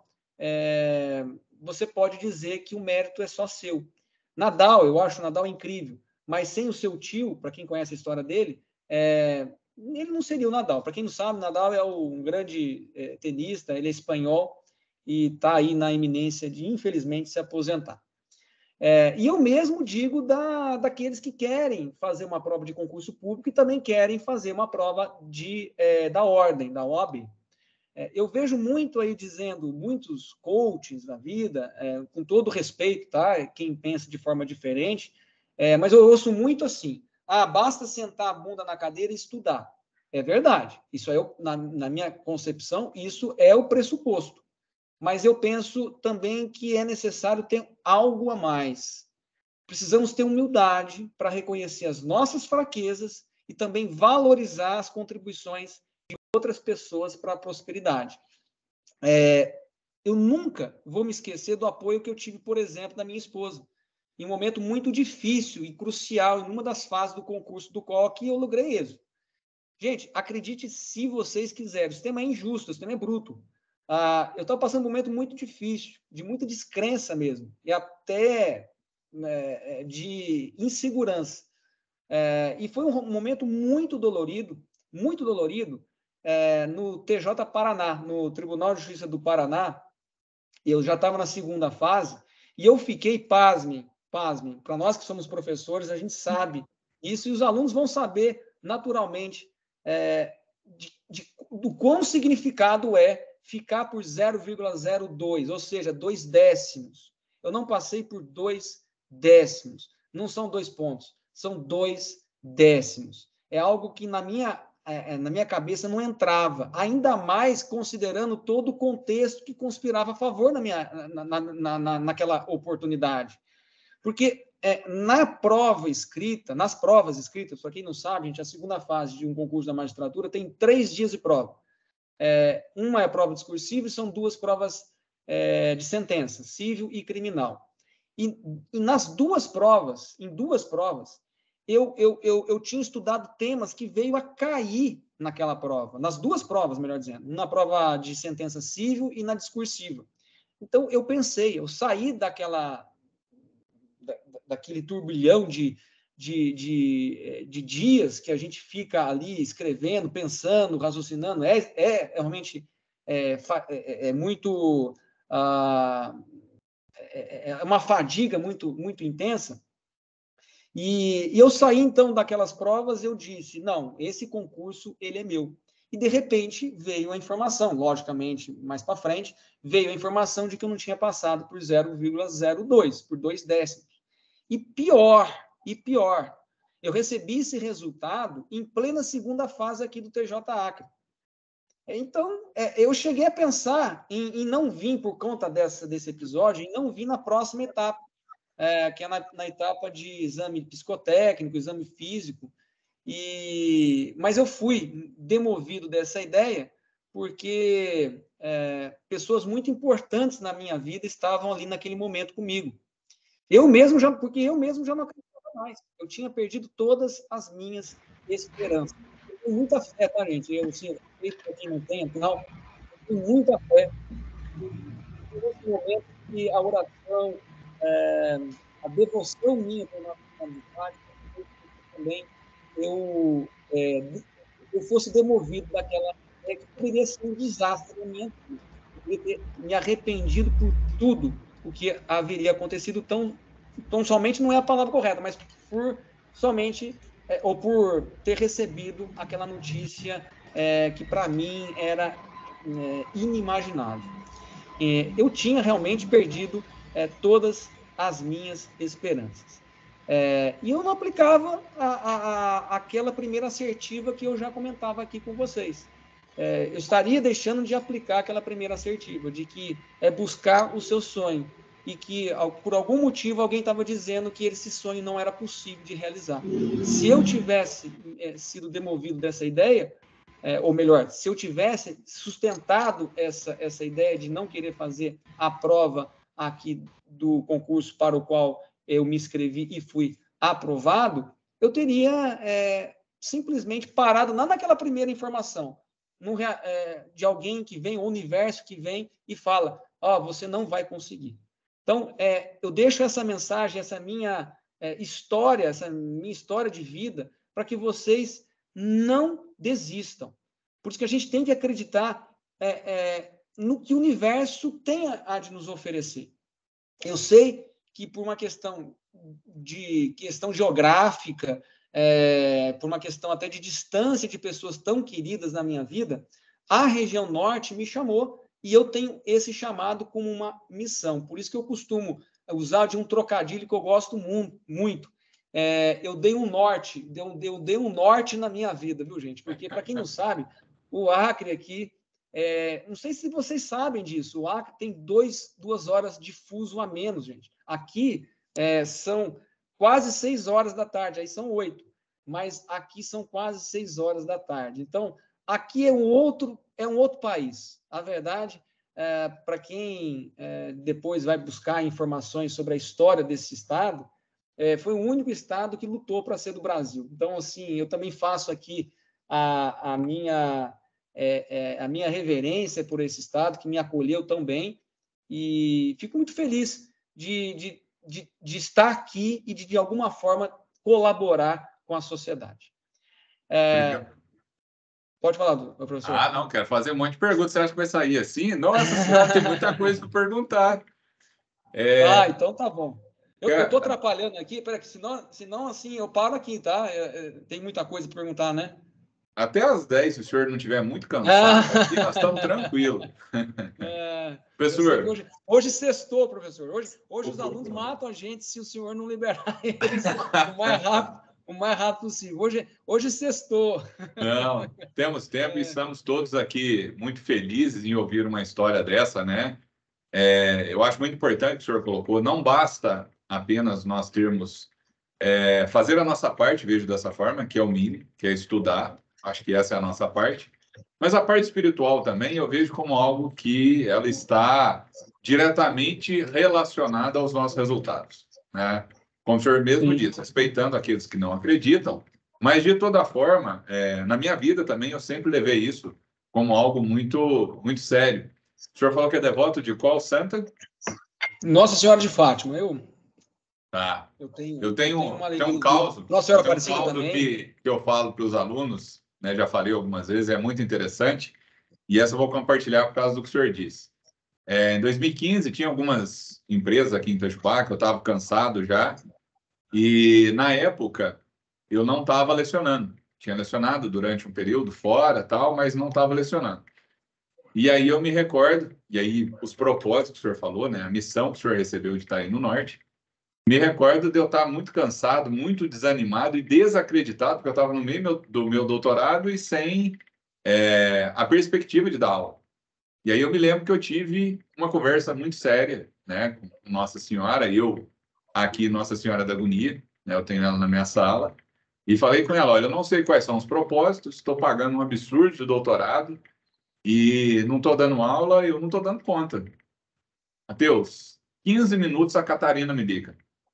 é, você pode dizer que o mérito é só seu. Nadal, eu acho o Nadal incrível, mas sem o seu tio, para quem conhece a história dele, é, ele não seria o Nadal. Para quem não sabe, Nadal é um grande é, tenista, ele é espanhol e está aí na iminência de, infelizmente, se aposentar. É, e eu mesmo digo da, daqueles que querem fazer uma prova de concurso público e também querem fazer uma prova de, é, da ordem, da O A B. É, eu vejo muito aí dizendo, muitos coaches da vida, é, com todo respeito, tá? Quem pensa de forma diferente, é, mas eu ouço muito assim, ah, basta sentar a bunda na cadeira e estudar. É verdade, isso é, na, na minha concepção, isso é o pressuposto. Mas eu penso também que é necessário ter algo a mais. Precisamos ter humildade para reconhecer as nossas fraquezas e também valorizar as contribuições de outras pessoas para a prosperidade. É, eu nunca vou me esquecer do apoio que eu tive, por exemplo, da minha esposa, em um momento muito difícil e crucial, em uma das fases do concurso do C O C, e eu logrei êxito. Gente, acredite se vocês quiserem, o sistema é injusto, o sistema é bruto. Ah, eu estava passando um momento muito difícil, de muita descrença mesmo, e até é, de insegurança. É, e foi um momento muito dolorido, muito dolorido, é, no T J Paraná, no Tribunal de Justiça do Paraná. Eu já estava na segunda fase, e eu fiquei, pasmem, pasmem, para nós que somos professores, a gente sabe isso, e os alunos vão saber naturalmente é, de, de, do quão significado é ficar por zero vírgula zero dois, ou seja, dois décimos. Eu não passei por dois décimos. Não são dois pontos, são dois décimos. É algo que na minha, é, na minha cabeça não entrava, ainda mais considerando todo o contexto que conspirava a favor na minha, na, na, na, naquela oportunidade. Porque é, na prova escrita, nas provas escritas, para quem não sabe, gente, a segunda fase de um concurso da magistratura tem três dias de prova. É, uma é a prova discursiva e são duas provas é, de sentença, civil e criminal. E, e nas duas provas, em duas provas, eu, eu, eu, eu tinha estudado temas que veio a cair naquela prova, nas duas provas, melhor dizendo, na prova de sentença civil e na discursiva. Então, eu pensei, eu saí daquela, da, daquele turbilhão de, de, de, de dias que a gente fica ali escrevendo, pensando, raciocinando, é, é realmente é, é, é muito... Ah, é uma fadiga muito, muito intensa. E, e eu saí, então, daquelas provas, eu disse, não, esse concurso, ele é meu. E, de repente, veio a informação, logicamente, mais para frente, veio a informação de que eu não tinha passado por zero vírgula zero dois, por dois décimos. E pior, e pior, eu recebi esse resultado em plena segunda fase aqui do T J Acre. Então, é, eu cheguei a pensar em, em não vir, por conta dessa, desse episódio, em não vir na próxima etapa, é, que é na, na etapa de exame psicotécnico, exame físico. E, mas eu fui demovido dessa ideia porque é, pessoas muito importantes na minha vida estavam ali naquele momento comigo. Eu mesmo já, porque eu mesmo já não acreditava mais. Eu tinha perdido todas as minhas esperanças. Eu tenho muita fé, tá, gente? Eu, assim, para quem não tem, afinal, eu tenho muita fé. Nesse momento que a oração, é, a devoção minha pela humanidade, também eu, é, eu fosse demovido daquela é, que poderia ser um desastre na minha vida. Eu poderia ter me arrependido por tudo o que haveria acontecido, tão, tão somente não é a palavra correta, mas por somente, é, ou por ter recebido aquela notícia é, que para mim era é, inimaginável. É, eu tinha realmente perdido é, todas as minhas esperanças. É, e eu não aplicava a, a, a, aquela primeira assertiva que eu já comentava aqui com vocês. É, eu estaria deixando de aplicar aquela primeira assertiva, de que é buscar o seu sonho, e que, por algum motivo, alguém estava dizendo que esse sonho não era possível de realizar. Se eu tivesse é, sido demovido dessa ideia, é, ou melhor, se eu tivesse sustentado essa, essa ideia de não querer fazer a prova aqui do concurso para o qual eu me inscrevi e fui aprovado, eu teria é, simplesmente parado lá naquela primeira informação, no, é, de alguém que vem, o universo que vem e fala, ó, oh, você não vai conseguir. Então, é, eu deixo essa mensagem, essa minha é, história, essa minha história de vida, para que vocês não desistam. Por isso que a gente tem que acreditar é, é, no que o universo tem a, a de nos oferecer. Eu sei que por uma questão de questão geográfica, é, por uma questão até de distância de pessoas tão queridas na minha vida, a região norte me chamou e eu tenho esse chamado como uma missão. Por isso que eu costumo usar de um trocadilho que eu gosto muito. muito. É, eu dei um norte, eu, eu dei um norte na minha vida, viu, gente? Porque, para quem não sabe, o Acre aqui, é, não sei se vocês sabem disso, o Acre tem dois, duas horas de fuso a menos, gente. Aqui é, são quase seis horas da tarde, aí são oito, mas aqui são quase seis horas da tarde. Então, aqui é um outro, é um outro país. A verdade, é, para quem é, depois vai buscar informações sobre a história desse estado, é, foi o único estado que lutou para ser do Brasil. Então, assim, eu também faço aqui a, a, minha, é, é, a minha reverência por esse estado, que me acolheu tão bem, e fico muito feliz de, de, de, de estar aqui e de, de alguma forma, colaborar com a sociedade. É, pode falar, professor. Ah, não, quero fazer um monte de perguntas. Você acha que vai sair assim? Nossa senhora, tem muita coisa para perguntar. É... Ah, então tá bom. Eu estou atrapalhando aqui, peraí, senão, senão assim, eu paro aqui, tá? É, é, tem muita coisa para perguntar, né? Até às dez, se o senhor não estiver muito cansado, aqui nós estamos tranquilos. É, professor. Hoje, hoje sextou, professor. Hoje, hoje os alunos matam a gente se o senhor não liberar eles o mais rápido, o mais rápido possível. Hoje, hoje sextou. Não, temos tempo é. e estamos todos aqui muito felizes em ouvir uma história dessa, né? É, eu acho muito importante o que o senhor colocou. Não basta apenas nós termos é, fazer a nossa parte, vejo dessa forma, que é o mínimo, que é estudar. Acho que essa é a nossa parte. Mas a parte espiritual também eu vejo como algo que ela está diretamente relacionada aos nossos resultados, né? Como o senhor mesmo Sim. disse, respeitando aqueles que não acreditam, mas de toda forma, é, na minha vida também eu sempre levei isso como algo muito, muito sério. O senhor falou que é devoto de qual santa? Nossa Senhora de Fátima. Eu, tá. eu tenho, eu tenho, eu tenho, tenho um caos, Nossa Senhora Aparecida um também. Que, que eu falo para os alunos, né, já falei algumas vezes, é muito interessante, e essa eu vou compartilhar por causa do que o senhor disse. É, em dois mil e quinze, tinha algumas empresas aqui em Itajuá que eu estava cansado já, e na época eu não estava lecionando. Tinha lecionado durante um período fora, tal, mas não estava lecionando. E aí eu me recordo, e aí os propósitos que o senhor falou, né, a missão que o senhor recebeu de estar aí no Norte, me recordo de eu estar muito cansado, muito desanimado e desacreditado, porque eu estava no meio do meu doutorado e sem é, a perspectiva de dar aula. E aí eu me lembro que eu tive uma conversa muito séria, né, com Nossa Senhora, eu aqui, Nossa Senhora da Agonia, né, eu tenho ela na minha sala, e falei com ela, olha, eu não sei quais são os propósitos, estou pagando um absurdo de doutorado e não estou dando aula, eu não estou dando conta. Mateus, quinze minutos a Catarina me liga.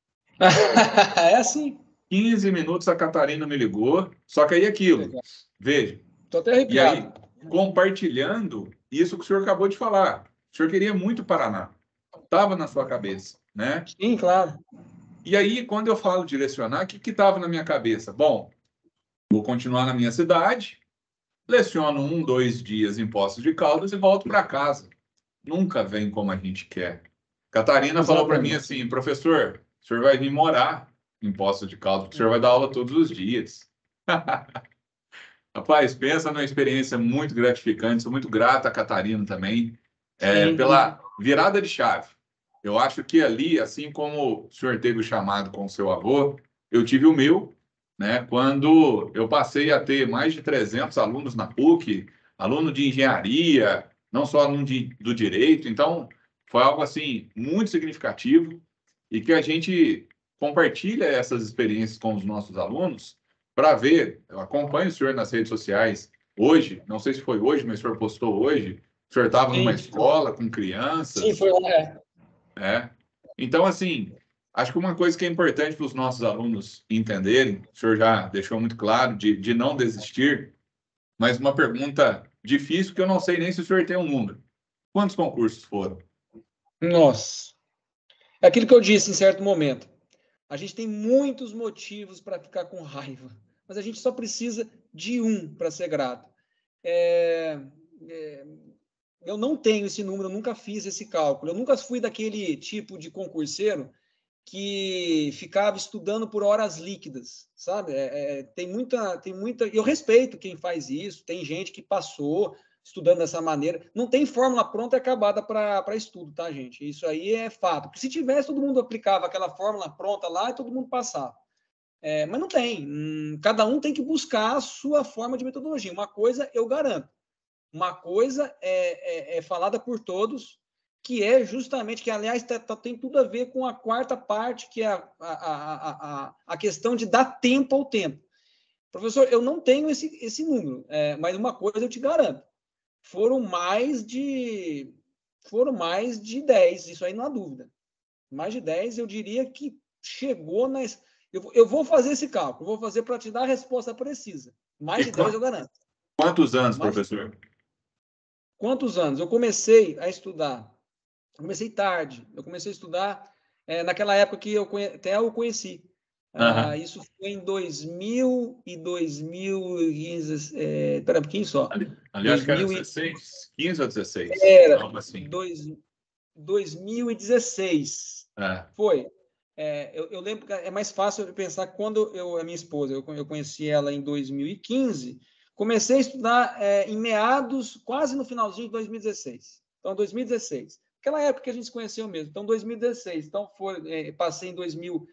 É assim. quinze minutos a Catarina me ligou, só que aí aquilo, Legal. veja. Estou até arrepiado. E aí, compartilhando isso que o senhor acabou de falar. O senhor queria muito Paraná. Estava na sua cabeça, né? Sim, claro. E aí, quando eu falo direcionar, o que estava na minha cabeça? Bom, vou continuar na minha cidade, leciono um, dois dias em Poços de Caldas e volto para casa. Nunca vem como a gente quer. Catarina Exatamente. falou para mim assim, professor, o senhor vai vir morar em Poços de Caldas, porque o senhor vai dar aula todos os dias. Rapaz, pensa numa experiência muito gratificante, sou muito grato a Catarina também, é, pela virada de chave. Eu acho que ali, assim como o senhor teve o chamado com o seu avô, eu tive o meu, né? Quando eu passei a ter mais de trezentos alunos na P U C, aluno de engenharia, não só aluno de, do direito, então foi algo assim muito significativo e que a gente compartilha essas experiências com os nossos alunos para ver, eu acompanho o senhor nas redes sociais hoje, não sei se foi hoje, mas o senhor postou hoje, o senhor estava numa escola com crianças. Sim, foi lá, é. É. Então, assim, acho que uma coisa que é importante para os nossos alunos entenderem, o senhor já deixou muito claro, de, de não desistir, mas uma pergunta difícil que eu não sei nem se o senhor tem um número. Quantos concursos foram? Nossa. É aquilo que eu disse em certo momento. A gente tem muitos motivos para ficar com raiva, mas a gente só precisa de um para ser grato. É, é, eu não tenho esse número, eu nunca fiz esse cálculo. Eu nunca fui daquele tipo de concurseiro que ficava estudando por horas líquidas, sabe? É, é, tem muita, tem muita. Eu respeito quem faz isso. Tem gente que passou estudando dessa maneira. Não tem fórmula pronta e acabada para estudo, tá, gente? Isso aí é fato. Porque se tivesse, todo mundo aplicava aquela fórmula pronta lá e todo mundo passava. É, mas não tem. Hum, cada um tem que buscar a sua forma de metodologia. Uma coisa eu garanto. Uma coisa é, é, é falada por todos, que é justamente, que aliás tá, tá, tem tudo a ver com a quarta parte, que é a, a, a, a, a questão de dar tempo ao tempo. Professor, eu não tenho esse, esse número, é, mas uma coisa eu te garanto, foram mais de foram mais de dez, isso aí não há dúvida. Mais de dez, eu diria que chegou nas... Eu, eu vou fazer esse cálculo, vou fazer para te dar a resposta precisa. Mais de dez eu garanto. Quantos anos, Mais... professor? Quantos anos? Eu comecei a estudar. Comecei tarde. Eu comecei a estudar é, naquela época que eu conhe... até eu conheci. Uhum. Ah, isso foi em dois mil e dois mil e quinze. É... Espera um pouquinho só. Ali, ali acho que era dezesseis, quinze ou dezesseis. Era. Assim. Dois... dois mil e dezesseis. É. Foi. É, eu, eu lembro que é mais fácil de pensar quando eu, a minha esposa, eu, eu conheci ela em dois mil e quinze. Comecei a estudar é, em meados, quase no finalzinho de dois mil e dezesseis. Então, dois mil e dezesseis. Aquela época que a gente se conheceu mesmo. Então, dois mil e dezesseis. Então, foi, é, passei em dois mil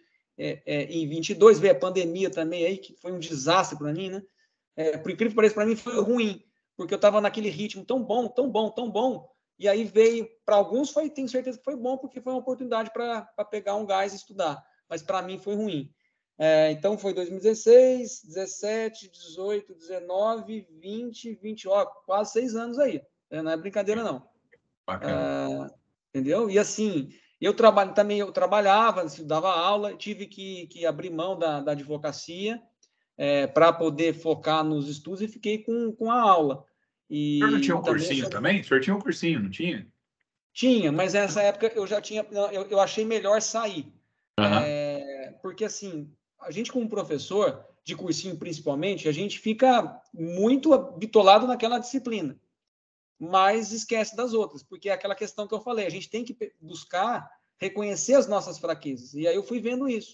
e vinte e dois, veio a pandemia também aí, que foi um desastre para mim, né? É, por incrível que pareça, para mim foi ruim, porque eu estava naquele ritmo tão bom, tão bom, tão bom, e aí veio, para alguns foi, tenho certeza que foi bom, porque foi uma oportunidade para pegar um gás e estudar, mas para mim foi ruim. É, então, foi dois mil e dezesseis, dezessete, dezoito, dezenove, vinte, vinte, ó, quase seis anos aí. Não é brincadeira, não. Bacana. Ah, entendeu? E assim, eu trabalho, também eu trabalhava, dava aula, tive que, que abrir mão da, da advocacia é, para poder focar nos estudos e fiquei com, com a aula. E o senhor não tinha um também, cursinho também? O senhor tinha um cursinho, não tinha? Tinha, mas nessa época eu já tinha, eu, eu achei melhor sair. Uhum. É, porque assim, a gente como professor, de cursinho principalmente, a gente fica muito bitolado naquela disciplina, mas esquece das outras, porque é aquela questão que eu falei, a gente tem que buscar reconhecer as nossas fraquezas, e aí eu fui vendo isso.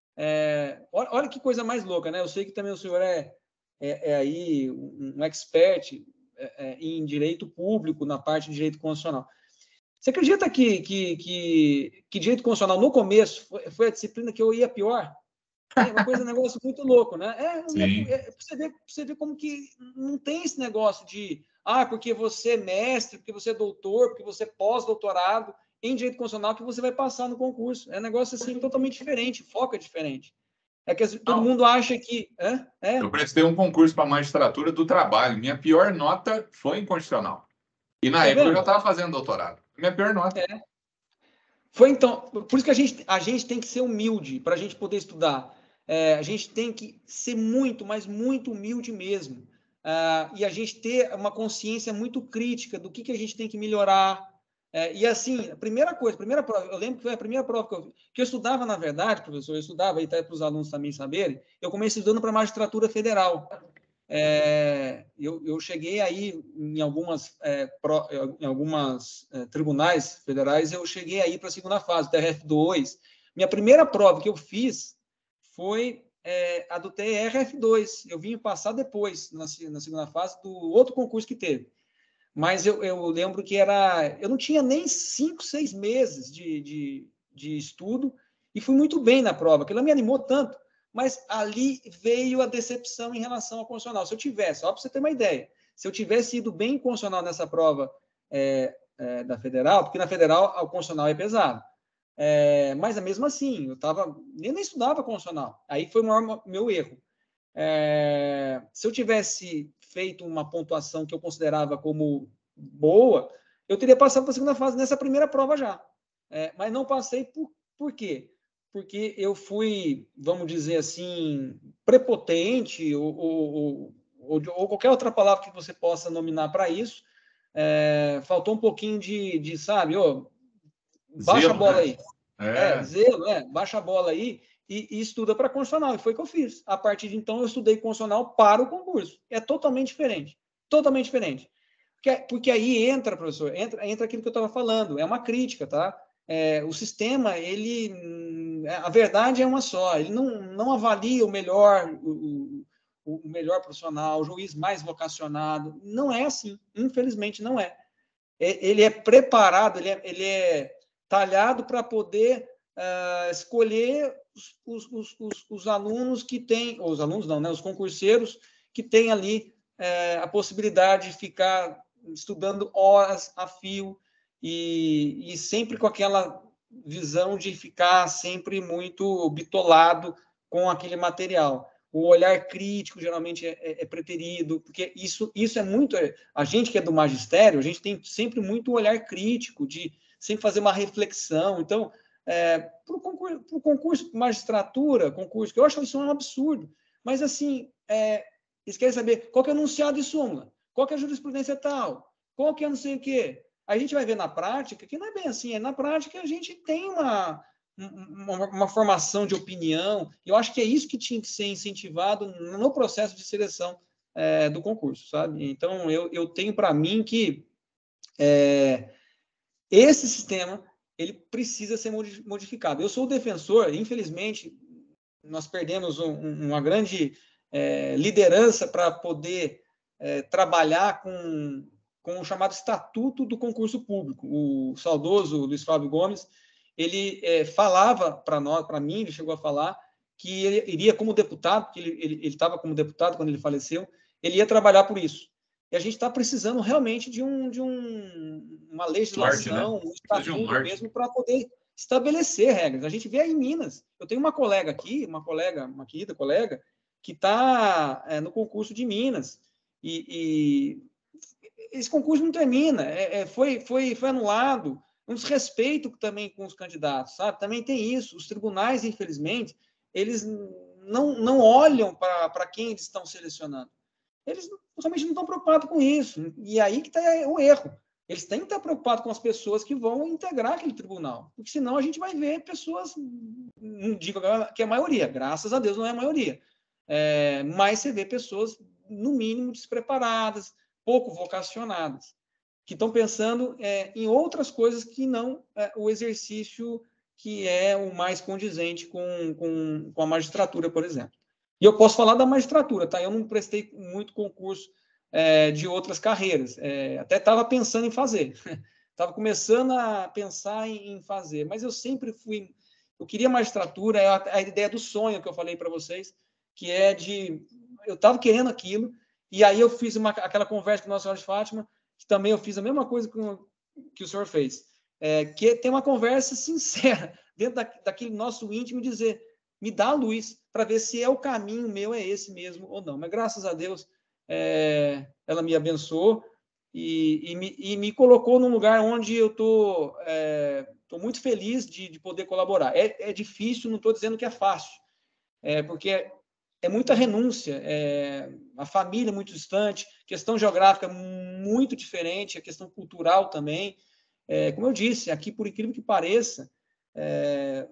É, olha, olha que coisa mais louca, né? Eu sei que também o senhor é, é, é aí um expert é, é, em direito público, na parte de direito constitucional. Você acredita que, que, que, que direito constitucional, no começo, foi, foi a disciplina que eu ia pior? É uma coisa, um negócio muito louco, né? É, é, é, você, vê, você vê como que não tem esse negócio de, ah, porque você é mestre, porque você é doutor, porque você é pós-doutorado em direito constitucional que você vai passar no concurso. É um negócio, assim, totalmente diferente, foco é diferente. É que todo não. mundo acha que... É? É. Eu prestei um concurso para magistratura do trabalho. Minha pior nota foi em constitucional. E na tá época vendo? Eu já estava fazendo doutorado. Minha pior nota. É. Foi então, por isso que a gente, a gente tem que ser humilde para a gente poder estudar. É, a gente tem que ser muito, mas muito humilde mesmo. Uh, e a gente ter uma consciência muito crítica do que, que a gente tem que melhorar. É, e assim, a primeira coisa, a primeira prova, eu lembro que foi a primeira prova que eu, que eu estudava, na verdade, professor, eu estudava, e até para os alunos também saberem, eu comecei estudando para a magistratura federal. É, eu, eu cheguei aí em algumas, é, pro, em algumas é, tribunais federais, eu cheguei aí para a segunda fase, T R F dois. Minha primeira prova que eu fiz foi é, a do T R F dois. Eu vim passar depois, na, na segunda fase, do outro concurso que teve. Mas eu, eu lembro que era... Eu não tinha nem cinco, seis meses de, de, de estudo e fui muito bem na prova, que ela me animou tanto. Mas ali veio a decepção em relação ao constitucional. Se eu tivesse, só para você ter uma ideia, se eu tivesse ido bem constitucional nessa prova é, é, da federal, porque na federal o constitucional é pesado, é, mas mesmo assim, eu tava, eu nem estudava constitucional. Aí foi o maior meu erro. É, se eu tivesse feito uma pontuação que eu considerava como boa, eu teria passado para a segunda fase nessa primeira prova já. É, mas não passei por, por quê? Porque eu fui, vamos dizer assim, prepotente, ou, ou, ou, ou qualquer outra palavra que você possa nominar para isso, é, faltou um pouquinho de, de sabe, oh, baixa zelo, a bola né? aí. É. é, zelo, é, baixa a bola aí, e, e estuda para constitucional. E foi o que eu fiz. A partir de então, eu estudei constitucional para o concurso. É totalmente diferente. Totalmente diferente. Porque, porque aí entra, professor, entra, entra aquilo que eu estava falando. É uma crítica, tá? É, o sistema, ele... A verdade é uma só. Ele não, não avalia o melhor... O, o melhor profissional, o juiz mais vocacionado. Não é assim. Infelizmente, não é. Ele é preparado, ele é, ele é talhado para poder uh, escolher os, os, os, os alunos que têm, ou os alunos não, né, os concurseiros que têm ali uh, a possibilidade de ficar estudando horas a fio e, e sempre com aquela visão de ficar sempre muito bitolado com aquele material. O olhar crítico geralmente é, é, é preterido, porque isso, isso é muito... A gente que é do magistério, a gente tem sempre muito olhar crítico, de sempre fazer uma reflexão. Então, é, para o concurso, pro concurso de magistratura, concurso, que eu acho isso um absurdo, mas, assim, é, eles querem saber qual que é o enunciado de súmula, qual que é a jurisprudência tal, qual que é não sei o quê. A gente vai ver na prática que não é bem assim, é na prática a gente tem uma... Uma, uma formação de opinião, eu acho que é isso que tinha que ser incentivado no processo de seleção é, do concurso, sabe? Então, eu, eu tenho para mim que é, esse sistema, ele precisa ser modificado. Eu sou o defensor, infelizmente, nós perdemos um, uma grande é, liderança para poder é, trabalhar com, com o chamado Estatuto do Concurso Público. O saudoso Luiz Fábio Gomes, ele é, falava para nós, para mim, ele chegou a falar que ele iria como deputado, porque ele estava como deputado quando ele faleceu, ele ia trabalhar por isso. E a gente está precisando realmente de, um, de um, uma legislação, Norte, né? um estatuto um mesmo, para poder estabelecer regras. A gente vê aí em Minas. Eu tenho uma colega aqui, uma colega, uma querida colega, que está é, no concurso de Minas, e, e esse concurso não termina, é, é, foi, foi, foi anulado, um desrespeito também com os candidatos, sabe? Também tem isso. Os tribunais, infelizmente, eles não, não olham para quem eles estão selecionando. Eles realmente não estão preocupados com isso. E aí que está o erro. Eles têm que estar preocupados com as pessoas que vão integrar aquele tribunal. Porque senão a gente vai ver pessoas, não digo que é a maioria, graças a Deus não é a maioria, é, mas você vê pessoas, no mínimo, despreparadas, pouco vocacionadas, que estão pensando é, em outras coisas que não é, o exercício que é o mais condizente com, com, com a magistratura, por exemplo. E eu posso falar da magistratura, tá? Eu não prestei muito concurso é, de outras carreiras, é, até estava pensando em fazer, estava começando a pensar em, em fazer, mas eu sempre fui... Eu queria magistratura, é a, a ideia do sonho que eu falei para vocês, que é de... Eu estava querendo aquilo, e aí eu fiz uma, aquela conversa com Nossa Senhora de Fátima, que também eu fiz a mesma coisa que, que o senhor fez, é, que tem uma conversa sincera dentro da, daquele nosso íntimo, dizer, me dá a luz para ver se é o caminho meu, é esse mesmo ou não. Mas graças a Deus, é, ela me abençoou e, e, me, e me colocou num lugar onde eu estou é, tô muito feliz de, de poder colaborar. É, é difícil, não estou dizendo que é fácil, é, porque é muita renúncia, é, a família é muito distante, questão geográfica muito diferente, a questão cultural também. É, como eu disse, aqui, por incrível que pareça, é,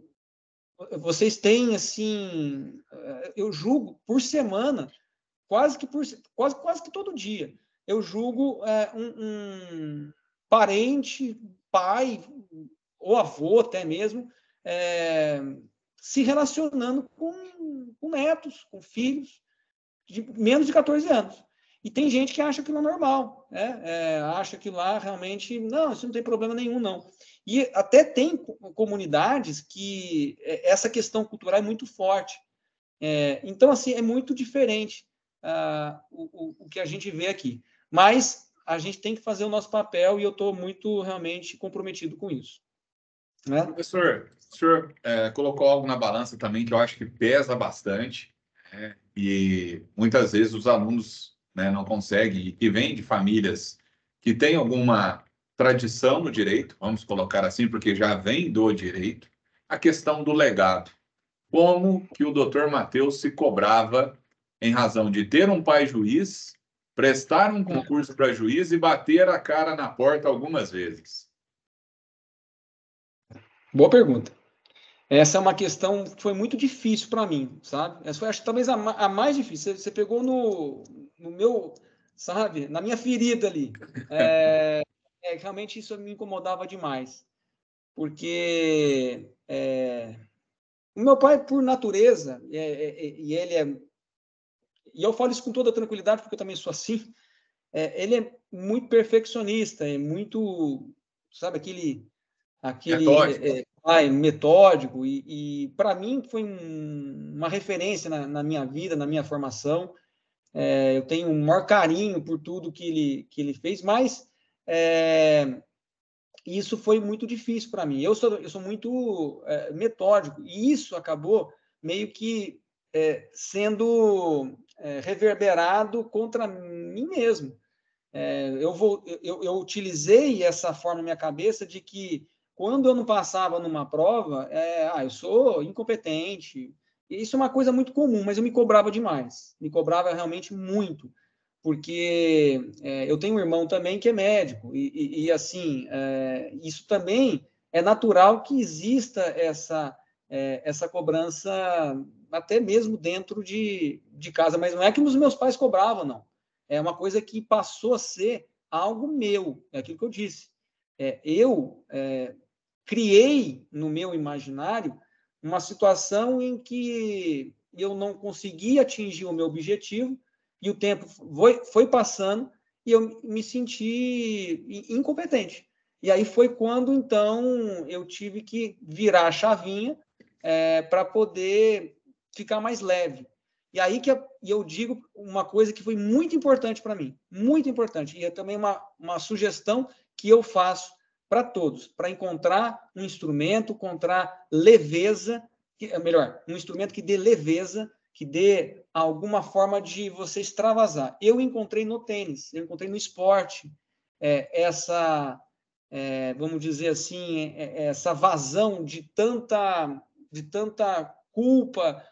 vocês têm, assim, eu julgo por semana, quase que, por, quase, quase que todo dia, eu julgo é, um, um parente, pai, ou avô até mesmo, é, se relacionando com, com netos, com filhos de menos de quatorze anos. E tem gente que acha aquilo normal, né? É, acha que lá realmente, não, isso não tem problema nenhum, não. E até tem comunidades que essa questão cultural é muito forte. É, então, assim, é muito diferente uh, o, o, o que a gente vê aqui. Mas a gente tem que fazer o nosso papel e eu estou muito, realmente, comprometido com isso. Né? Professor, o senhor é, colocou algo na balança também que eu acho que pesa bastante, né? E muitas vezes os alunos, né, não conseguem, e vêm de famílias que têm alguma tradição no direito, vamos colocar assim, porque já vem do direito, a questão do legado. Como que o doutor Matheus se cobrava em razão de ter um pai juiz, prestar um concurso para juiz e bater a cara na porta algumas vezes? Boa pergunta. Essa é uma questão que foi muito difícil para mim, sabe? Essa foi, acho que talvez a, a mais difícil. Você, você pegou no, no meu, sabe, na minha ferida ali. É, é, realmente isso me incomodava demais, porque é, o meu pai, por natureza, é, é, e ele é, e eu falo isso com toda tranquilidade, porque eu também sou assim, é, ele é muito perfeccionista, é muito, sabe, aquele aquele Metódico. é, é, metódico, e, e para mim foi um, uma referência na, na minha vida, na minha formação. É, eu tenho um maior carinho por tudo que ele, que ele fez, mas é, isso foi muito difícil para mim. Eu sou, eu sou muito é, metódico, e isso acabou meio que é, sendo é, reverberado contra mim mesmo. É, eu, vou, eu, eu utilizei essa forma na minha cabeça de que quando eu não passava numa prova, é, ah, eu sou incompetente. Isso é uma coisa muito comum, mas eu me cobrava demais. Me cobrava realmente muito, porque é, eu tenho um irmão também que é médico, e, e, e assim, é, isso também é natural que exista essa, é, essa cobrança até mesmo dentro de, de casa, mas não é que os meus pais cobravam, não. É uma coisa que passou a ser algo meu, é aquilo que eu disse. É, eu é, criei no meu imaginário uma situação em que eu não conseguia atingir o meu objetivo e o tempo foi, foi passando e eu me senti incompetente. E aí foi quando, então, eu tive que virar a chavinha é, para poder ficar mais leve. E aí que eu digo uma coisa que foi muito importante para mim, muito importante, e é também uma, uma sugestão que eu faço para todos, para encontrar um instrumento, encontrar leveza, que, melhor, um instrumento que dê leveza, que dê alguma forma de você extravasar. Eu encontrei no tênis, eu encontrei no esporte, é, essa, é, vamos dizer assim, é, essa vazão de tanta, de tanta culpa,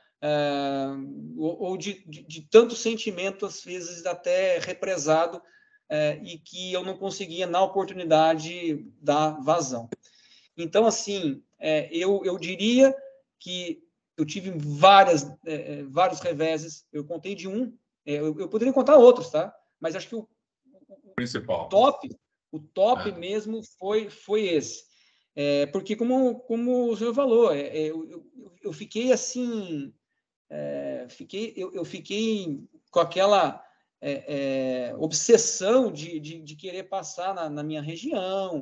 Uh, ou, ou de, de, de tanto sentimento, às vezes até represado, uh, e que eu não conseguia, na oportunidade, dar vazão. Então, assim, uh, eu, eu diria que eu tive várias, uh, vários reveses, eu contei de um, eu, eu poderia contar outros, tá? Mas acho que o, o principal, top, o top é. mesmo foi, foi esse. É, porque, como, como o senhor falou, é, é, eu, eu, eu fiquei assim... É, fiquei, eu, eu fiquei com aquela é, é, obsessão de, de, de querer passar na, na minha região,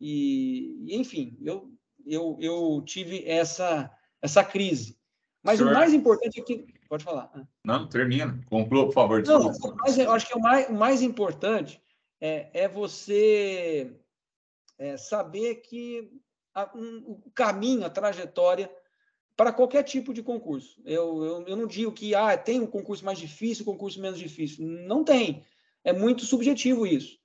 e, e enfim, eu, eu, eu tive essa, essa crise. Mas Senhor... o mais importante é que... Pode falar. Não, termina. Conclua, por favor. Não, mas eu acho que o mais, o mais importante é, é você é, saber que a, um, o caminho, a trajetória para qualquer tipo de concurso. Eu, eu, eu não digo que ah, tem um concurso mais difícil, um concurso menos difícil. Não tem. É muito subjetivo isso.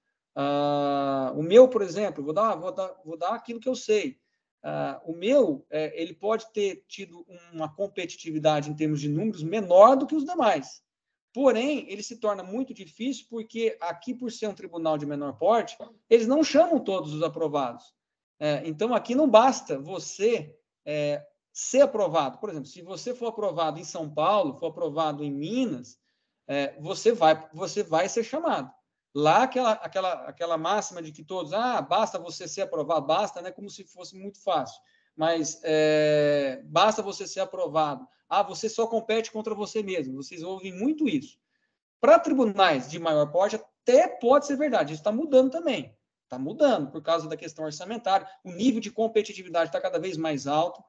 Ah, o meu, por exemplo, vou dar, vou dar, vou dar aquilo que eu sei. Ah, o meu, é, ele pode ter tido uma competitividade em termos de números menor do que os demais. Porém, ele se torna muito difícil porque aqui, por ser um tribunal de menor porte, eles não chamam todos os aprovados. É, então, aqui não basta você... É, ser aprovado. Por exemplo, se você for aprovado em São Paulo, for aprovado em Minas, é, você, vai, você vai ser chamado. Lá, aquela, aquela, aquela máxima de que todos, ah, basta você ser aprovado, basta, né, como se fosse muito fácil, mas é, basta você ser aprovado. Ah, você só compete contra você mesmo. Vocês ouvem muito isso. Para tribunais de maior porte, até pode ser verdade, isso está mudando também. Está mudando por causa da questão orçamentária, o nível de competitividade está cada vez mais alto.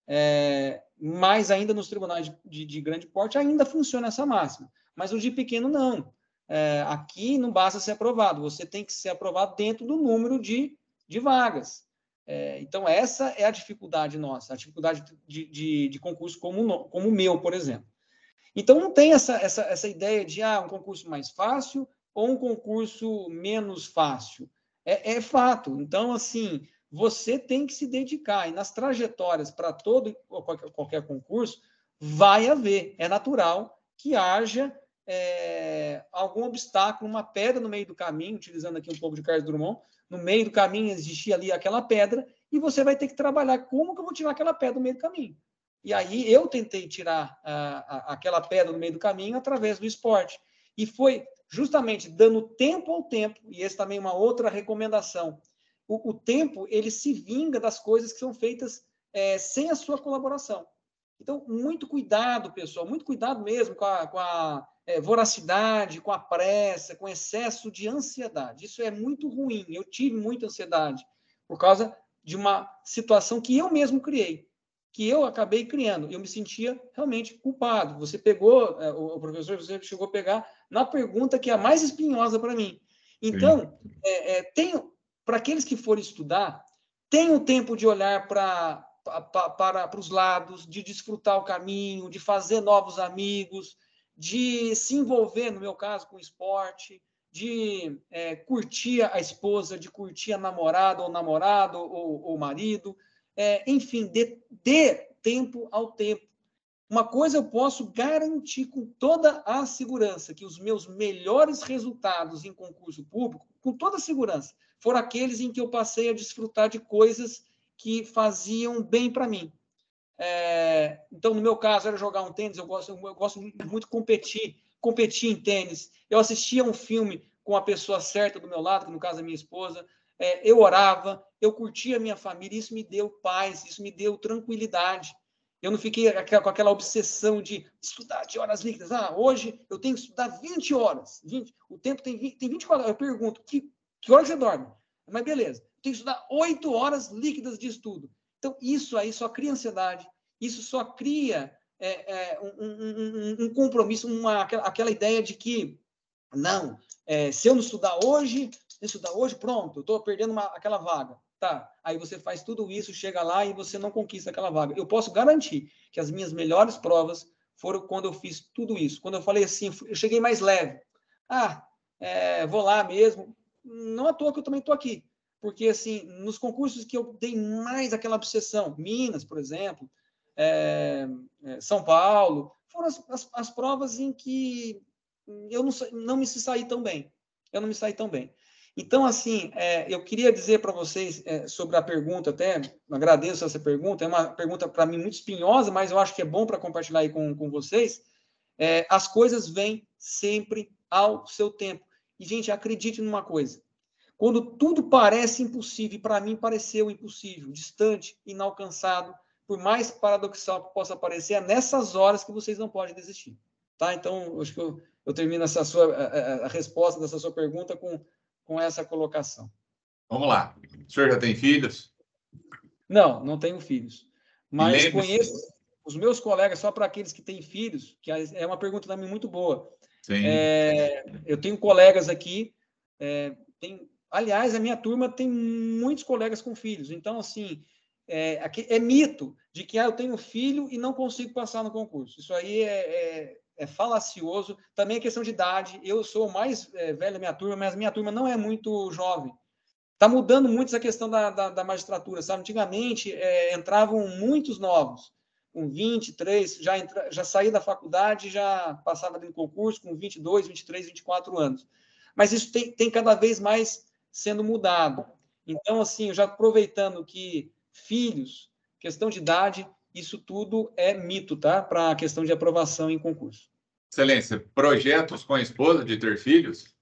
É, mas ainda nos tribunais de, de, de grande porte ainda funciona essa máxima, mas os de pequeno não. É, aqui não basta ser aprovado, você tem que ser aprovado dentro do número de, de vagas. É, então, essa é a dificuldade nossa, a dificuldade de, de, de concurso como, como o meu, por exemplo. Então, não tem essa, essa, essa ideia de ah, um concurso mais fácil ou um concurso menos fácil. É, é fato. Então, assim, você tem que se dedicar. E nas trajetórias para todo qualquer, qualquer concurso, vai haver. É natural que haja é, algum obstáculo, uma pedra no meio do caminho, utilizando aqui um pouco de Carlos Drummond, no meio do caminho existia ali aquela pedra, e você vai ter que trabalhar como que eu vou tirar aquela pedra no meio do caminho. E aí eu tentei tirar a, a, aquela pedra no meio do caminho através do esporte. E foi justamente dando tempo ao tempo, e essa também é uma outra recomendação. O, o tempo, ele se vinga das coisas que são feitas é, sem a sua colaboração. Então, muito cuidado, pessoal, muito cuidado mesmo com a, com a é, voracidade, com a pressa, com excesso de ansiedade. Isso é muito ruim. Eu tive muita ansiedade por causa de uma situação que eu mesmo criei, que eu acabei criando. Eu me sentia realmente culpado. Você pegou, o professor, você chegou a pegar na pergunta que é a mais espinhosa para mim. Então, é, é, tenho, para aqueles que forem estudar, tenham tempo de olhar para, para, para os lados, de desfrutar o caminho, de fazer novos amigos, de se envolver, no meu caso, com esporte, de é, curtir a esposa, de curtir a namorada ou namorado ou, ou marido, é, enfim, dê, dê tempo ao tempo. Uma coisa eu posso garantir com toda a segurança, que os meus melhores resultados em concurso público, com toda a segurança, foram aqueles em que eu passei a desfrutar de coisas que faziam bem para mim. É, então, no meu caso, era jogar um tênis, eu gosto, eu gosto muito de competir, competir em tênis. Eu assistia um filme com a pessoa certa do meu lado, que no caso é minha esposa, é, eu orava, eu curtia a minha família, isso me deu paz, isso me deu tranquilidade. Eu não fiquei com aquela obsessão de estudar de horas líquidas. Ah, hoje eu tenho que estudar vinte horas. vinte, o tempo tem vinte, tem vinte e quatro horas. Eu pergunto, que, que hora você dorme? Mas beleza, eu tenho que estudar oito horas líquidas de estudo. Então, isso aí só cria ansiedade, isso só cria é, é, um, um, um compromisso, uma, aquela, aquela ideia de que, não, é, se eu não estudar hoje, se eu estudar hoje, pronto, eu estou perdendo uma, aquela vaga. Tá, aí você faz tudo isso, chega lá e você não conquista aquela vaga. Eu posso garantir que as minhas melhores provas foram quando eu fiz tudo isso. Quando eu falei assim, eu cheguei mais leve. Ah, é, vou lá mesmo. Não à toa que eu também estou aqui. Porque, assim, nos concursos que eu dei mais aquela obsessão, Minas, por exemplo, é, é, São Paulo, foram as, as, as provas em que eu não, não me saí tão bem. Eu não me saí tão bem. Então, assim, é, eu queria dizer para vocês é, sobre a pergunta, até agradeço essa pergunta, é uma pergunta para mim muito espinhosa, mas eu acho que é bom para compartilhar aí com, com vocês. É, as coisas vêm sempre ao seu tempo. E, gente, acredite numa coisa. Quando tudo parece impossível, e para mim pareceu impossível, distante, inalcançado, por mais paradoxal que possa parecer, é nessas horas que vocês não podem desistir. Tá? Então, acho que eu, eu termino essa sua, a, a resposta dessa sua pergunta com, com essa colocação. Vamos lá. O senhor já tem filhos? Não, não tenho filhos. Mas conheço os meus colegas, só para aqueles que têm filhos, que é uma pergunta também muito boa. É, eu tenho colegas aqui, é, tem, aliás, a minha turma tem muitos colegas com filhos. Então, assim, é, aqui, é mito de que ah, eu tenho filho e não consigo passar no concurso. Isso aí é, é, é falacioso. Também é questão de idade. Eu sou o mais é, velho da minha turma, mas a minha turma não é muito jovem. Está mudando muito essa questão da, da, da magistratura, sabe? Antigamente, é, entravam muitos novos, com vinte e três, já, entra, já saía da faculdade, já passava no concurso com vinte e dois, vinte e três, vinte e quatro anos. Mas isso tem, tem cada vez mais sendo mudado. Então, assim, já aproveitando que filhos, questão de idade, isso tudo é mito, tá? Para a questão de aprovação em concurso. Excelência, projetos com a esposa de ter filhos?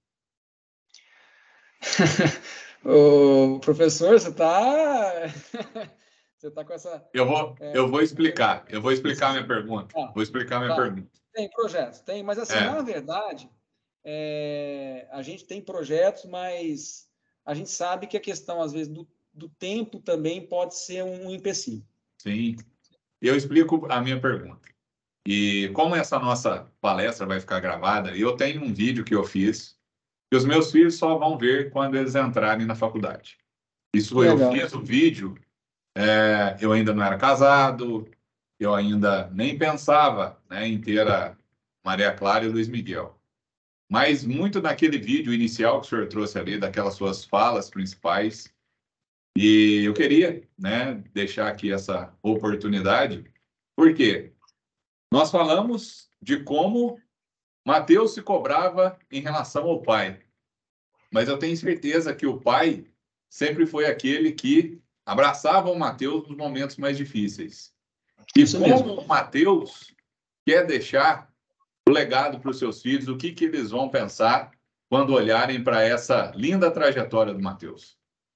O professor, você está... você está com essa... Eu vou, é, eu vou explicar. Eu vou explicar a minha pergunta. Ah, vou explicar a minha tá. pergunta. Tem projetos, tem. Mas, assim, é. na verdade, é, a gente tem projetos, mas a gente sabe que a questão, às vezes, do, do tempo também pode ser um empecilho. Sim. Eu explico a minha pergunta. E como essa nossa palestra vai ficar gravada, eu tenho um vídeo que eu fiz que os meus filhos só vão ver quando eles entrarem na faculdade. Isso Legal. Eu fiz o vídeo, é, eu ainda não era casado, eu ainda nem pensava, né, em ter a Maria Clara e o Luiz Miguel. Mas muito naquele vídeo inicial que o senhor trouxe ali, daquelas suas falas principais, e eu queria, né, deixar aqui essa oportunidade, porque nós falamos de como Mateus se cobrava em relação ao pai, mas eu tenho certeza que o pai sempre foi aquele que abraçava o Mateus nos momentos mais difíceis. E Isso como mesmo. o Mateus quer deixar o legado para os seus filhos, o que, que eles vão pensar quando olharem para essa linda trajetória do Mateus?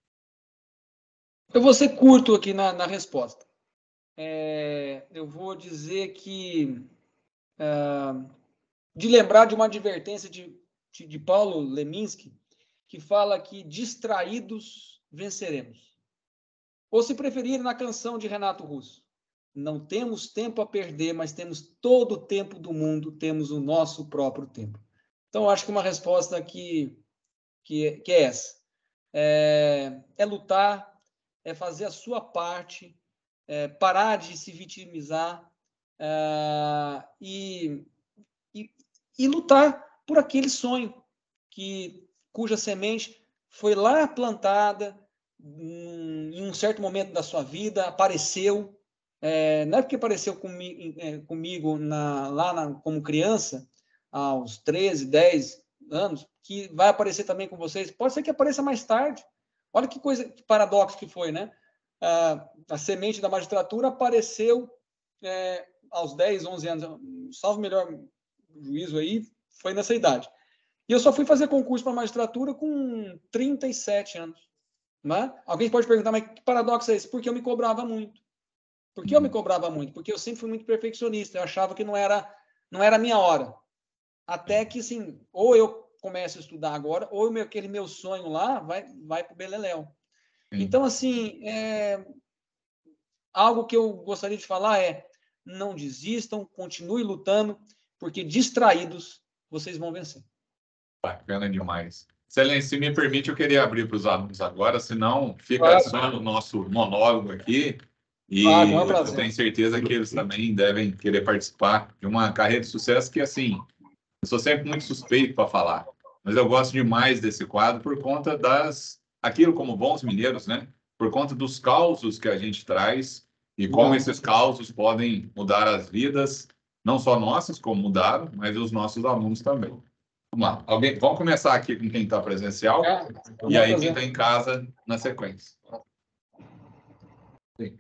Eu vou ser curto aqui na, na resposta. É, eu vou dizer que, uh, de lembrar de uma advertência de, de, de Paulo Leminski, que fala que distraídos venceremos. Ou, se preferir, na canção de Renato Russo, não temos tempo a perder, mas temos todo o tempo do mundo, temos o nosso próprio tempo. Então, acho que uma resposta que, que, é, que é essa. É, é lutar, é fazer a sua parte, é parar de se vitimizar é, e, e, e lutar por aquele sonho que, cuja semente foi lá plantada em, em um certo momento da sua vida, apareceu, é, não é porque apareceu comigo, é, comigo na, lá na, como criança, aos treze, dez anos, que vai aparecer também com vocês. Pode ser que apareça mais tarde. Olha que coisa, que paradoxo que foi, né? A, a semente da magistratura apareceu é, aos dez, onze anos. Salvo melhor juízo aí, foi nessa idade. E eu só fui fazer concurso para magistratura com trinta e sete anos. Né? Alguém pode perguntar, mas que paradoxo é esse? Porque eu me cobrava muito. Por que eu me cobrava muito? Porque eu sempre fui muito perfeccionista. Eu achava que não era, não era a minha hora. Até que, assim, ou eu começo a estudar agora, ou meu, aquele meu sonho lá vai, vai para o beleléu. Então, assim, é, algo que eu gostaria de falar é: não desistam, continue lutando, porque distraídos vocês vão vencer. Bacana demais. Excelência, se me permite, eu queria abrir para os alunos agora, senão fica Claro. só no nosso monólogo aqui. E Claro, é um eu prazer. tenho certeza que eles também devem querer participar de uma carreira de sucesso que, assim, eu sou sempre muito suspeito para falar, mas eu gosto demais desse quadro por conta das, aquilo como bons mineiros, né? Por conta dos causos que a gente traz e como Bom. esses causos podem mudar as vidas, não só nossas, como mudaram, mas os nossos alunos também. Vamos lá. Alguém, vamos começar aqui com quem está presencial É, e aí prazer. quem está em casa na sequência. Sim.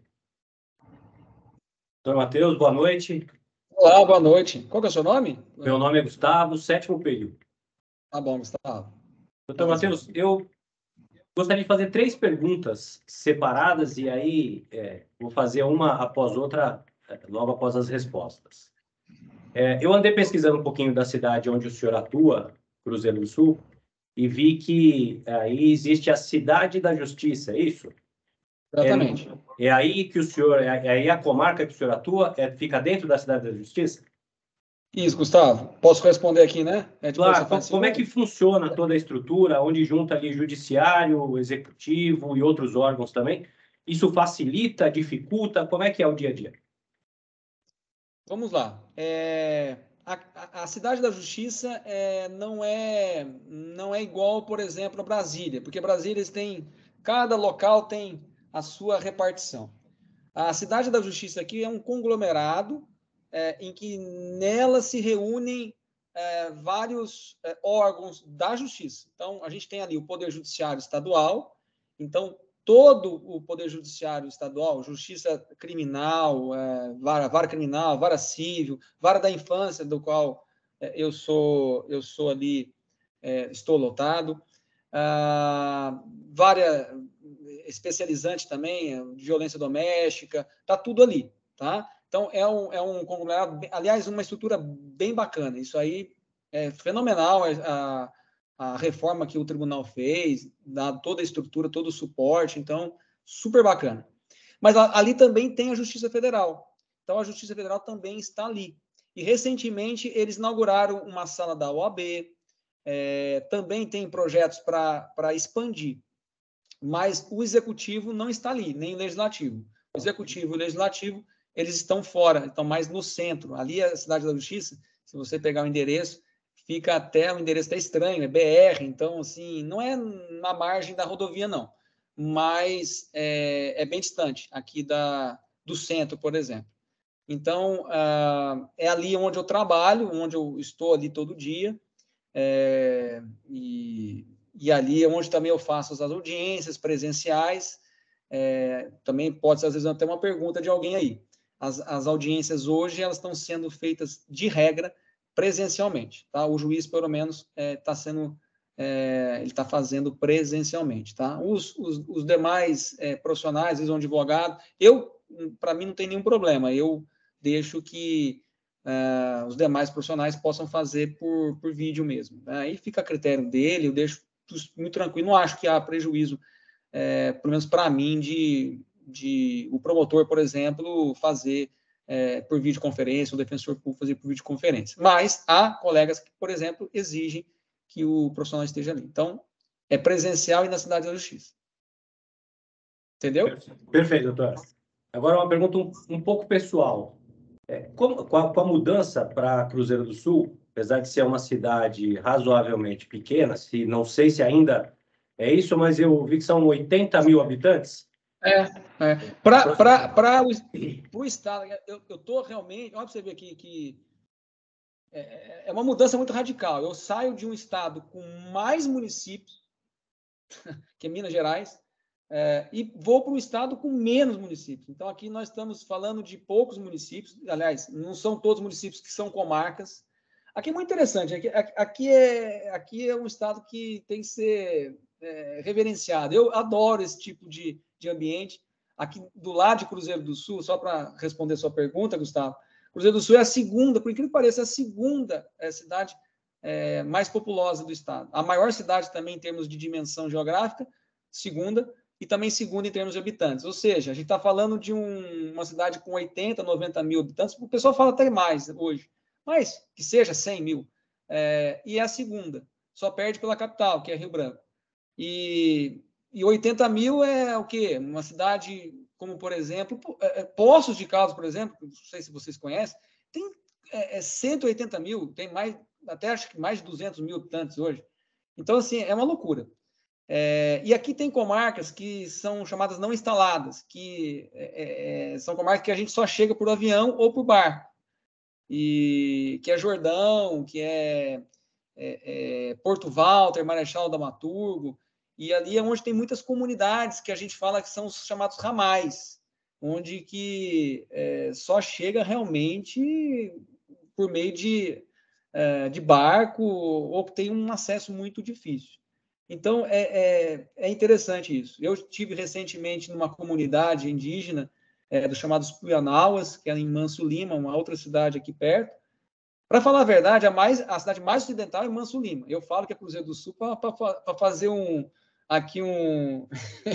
Doutor Matheus, boa noite. Olá, boa noite. Qual que é o seu nome? Meu nome é Gustavo, sétimo período. Tá bom, Gustavo. Doutor Matheus, eu gostaria de fazer três perguntas separadas e aí é, vou fazer uma após outra, logo após as respostas. É, eu andei pesquisando um pouquinho da cidade onde o senhor atua, Cruzeiro do Sul, e vi que aí existe a Cidade da Justiça, é isso? Exatamente. É, é aí que o senhor, é, é aí a comarca que o senhor atua, é, fica dentro da Cidade da Justiça? Isso, Gustavo. Posso responder aqui, né? É de Claro, como, como é que funciona toda a estrutura, onde junta ali judiciário, executivo e outros órgãos também? Isso facilita, dificulta? Como é que é o dia a dia? Vamos lá. É, a, a Cidade da Justiça é, não, é, não é igual, por exemplo, a Brasília, porque Brasília tem, cada local tem a sua repartição. A Cidade da Justiça aqui é um conglomerado é, em que nela se reúnem é, vários é, órgãos da Justiça. Então, a gente tem ali o Poder Judiciário Estadual, então todo o Poder Judiciário Estadual, Justiça Criminal, é, vara, vara Criminal, Vara Civil, Vara da Infância, do qual é, eu sou eu sou ali, é, estou lotado, ah, várias especializante também, de violência doméstica, tá tudo ali, tá? Então, é um, é um conglomerado, aliás, uma estrutura bem bacana, isso aí é fenomenal, a, a reforma que o tribunal fez, dá toda a estrutura, todo o suporte, então, super bacana. Mas ali também tem a Justiça Federal, então a Justiça Federal também está ali. E, recentemente, eles inauguraram uma sala da O A B, é, também tem projetos para expandir, mas o executivo não está ali, nem o legislativo. O executivo e o legislativo, eles estão fora, estão mais no centro. Ali é a Cidade da Justiça, se você pegar o endereço, fica até, o endereço está estranho, é B R, então, assim, não é na margem da rodovia, não, mas é, é bem distante aqui da, do centro, por exemplo. Então, uh, é ali onde eu trabalho, onde eu estou ali todo dia, é, e, e ali é onde também eu faço as audiências presenciais. É, também pode ser, às vezes, até uma pergunta de alguém aí. As, as audiências hoje, elas estão sendo feitas, de regra, presencialmente, tá? O juiz, pelo menos, está é, sendo... É, ele está fazendo presencialmente, tá? Os, os, os demais é, profissionais, às vezes um advogado, eu, para mim, não tem nenhum problema, eu deixo que uh, os demais profissionais possam fazer por, por vídeo mesmo. Aí né? Fica a critério dele, eu deixo muito tranquilo, não acho que há prejuízo, é, pelo menos para mim, de, de o promotor, por exemplo, fazer é, por videoconferência, o defensor público fazer por videoconferência. Mas há colegas que, por exemplo, exigem que o profissional esteja ali. Então, é presencial e na Cidade da Justiça. Entendeu? Perfeito, doutor. Agora, uma pergunta um, um pouco pessoal. É, como, com, a, com a mudança para Cruzeiro do Sul, apesar de ser uma cidade razoavelmente pequena, se, não sei se ainda é isso, mas eu vi que são oitenta mil habitantes. É, é. Para o Estado, eu estou realmente... Olha para você ver aqui que é uma mudança muito radical. Eu saio de um estado com mais municípios, que é Minas Gerais, é, e vou para um estado com menos municípios. Então, aqui nós estamos falando de poucos municípios. Aliás, não são todos municípios que são comarcas. Aqui é muito interessante. Aqui, aqui, é, aqui é um estado que tem que ser é, reverenciado. Eu adoro esse tipo de, de ambiente. Aqui do lado de Cruzeiro do Sul, só para responder a sua pergunta, Gustavo, Cruzeiro do Sul é a segunda, por incrível que pareça, é a segunda é, cidade é, mais populosa do estado. A maior cidade também em termos de dimensão geográfica, segunda, e também segunda em termos de habitantes. Ou seja, a gente está falando de um, uma cidade com oitenta, noventa mil habitantes, o pessoal fala até mais hoje, mas que seja cem mil. É, e é a segunda, só perde pela capital, que é Rio Branco. E, e oitenta mil é o quê? Uma cidade... como, por exemplo, Poços de Caldas, por exemplo, não sei se vocês conhecem, tem é, cento e oitenta mil, tem mais, até acho que mais de duzentos mil habitantes hoje. Então, assim, é uma loucura. É, e aqui tem comarcas que são chamadas não instaladas, que é, é, são comarcas que a gente só chega por avião ou por barco. E, que é Jordão, que é, é, é Porto Walter, Marechal Dramaturgo, e ali é onde tem muitas comunidades que a gente fala que são os chamados ramais, onde que é, só chega realmente por meio de, é, de barco ou tem um acesso muito difícil. Então, é, é, é interessante isso. Eu estive recentemente numa comunidade indígena é, dos chamados Puianauas, que é em Manso Lima, uma outra cidade aqui perto. Para falar a verdade, a, mais, a cidade mais ocidental é Manso Lima. Eu falo que é Cruzeiro do Sul para fazer um... aqui um,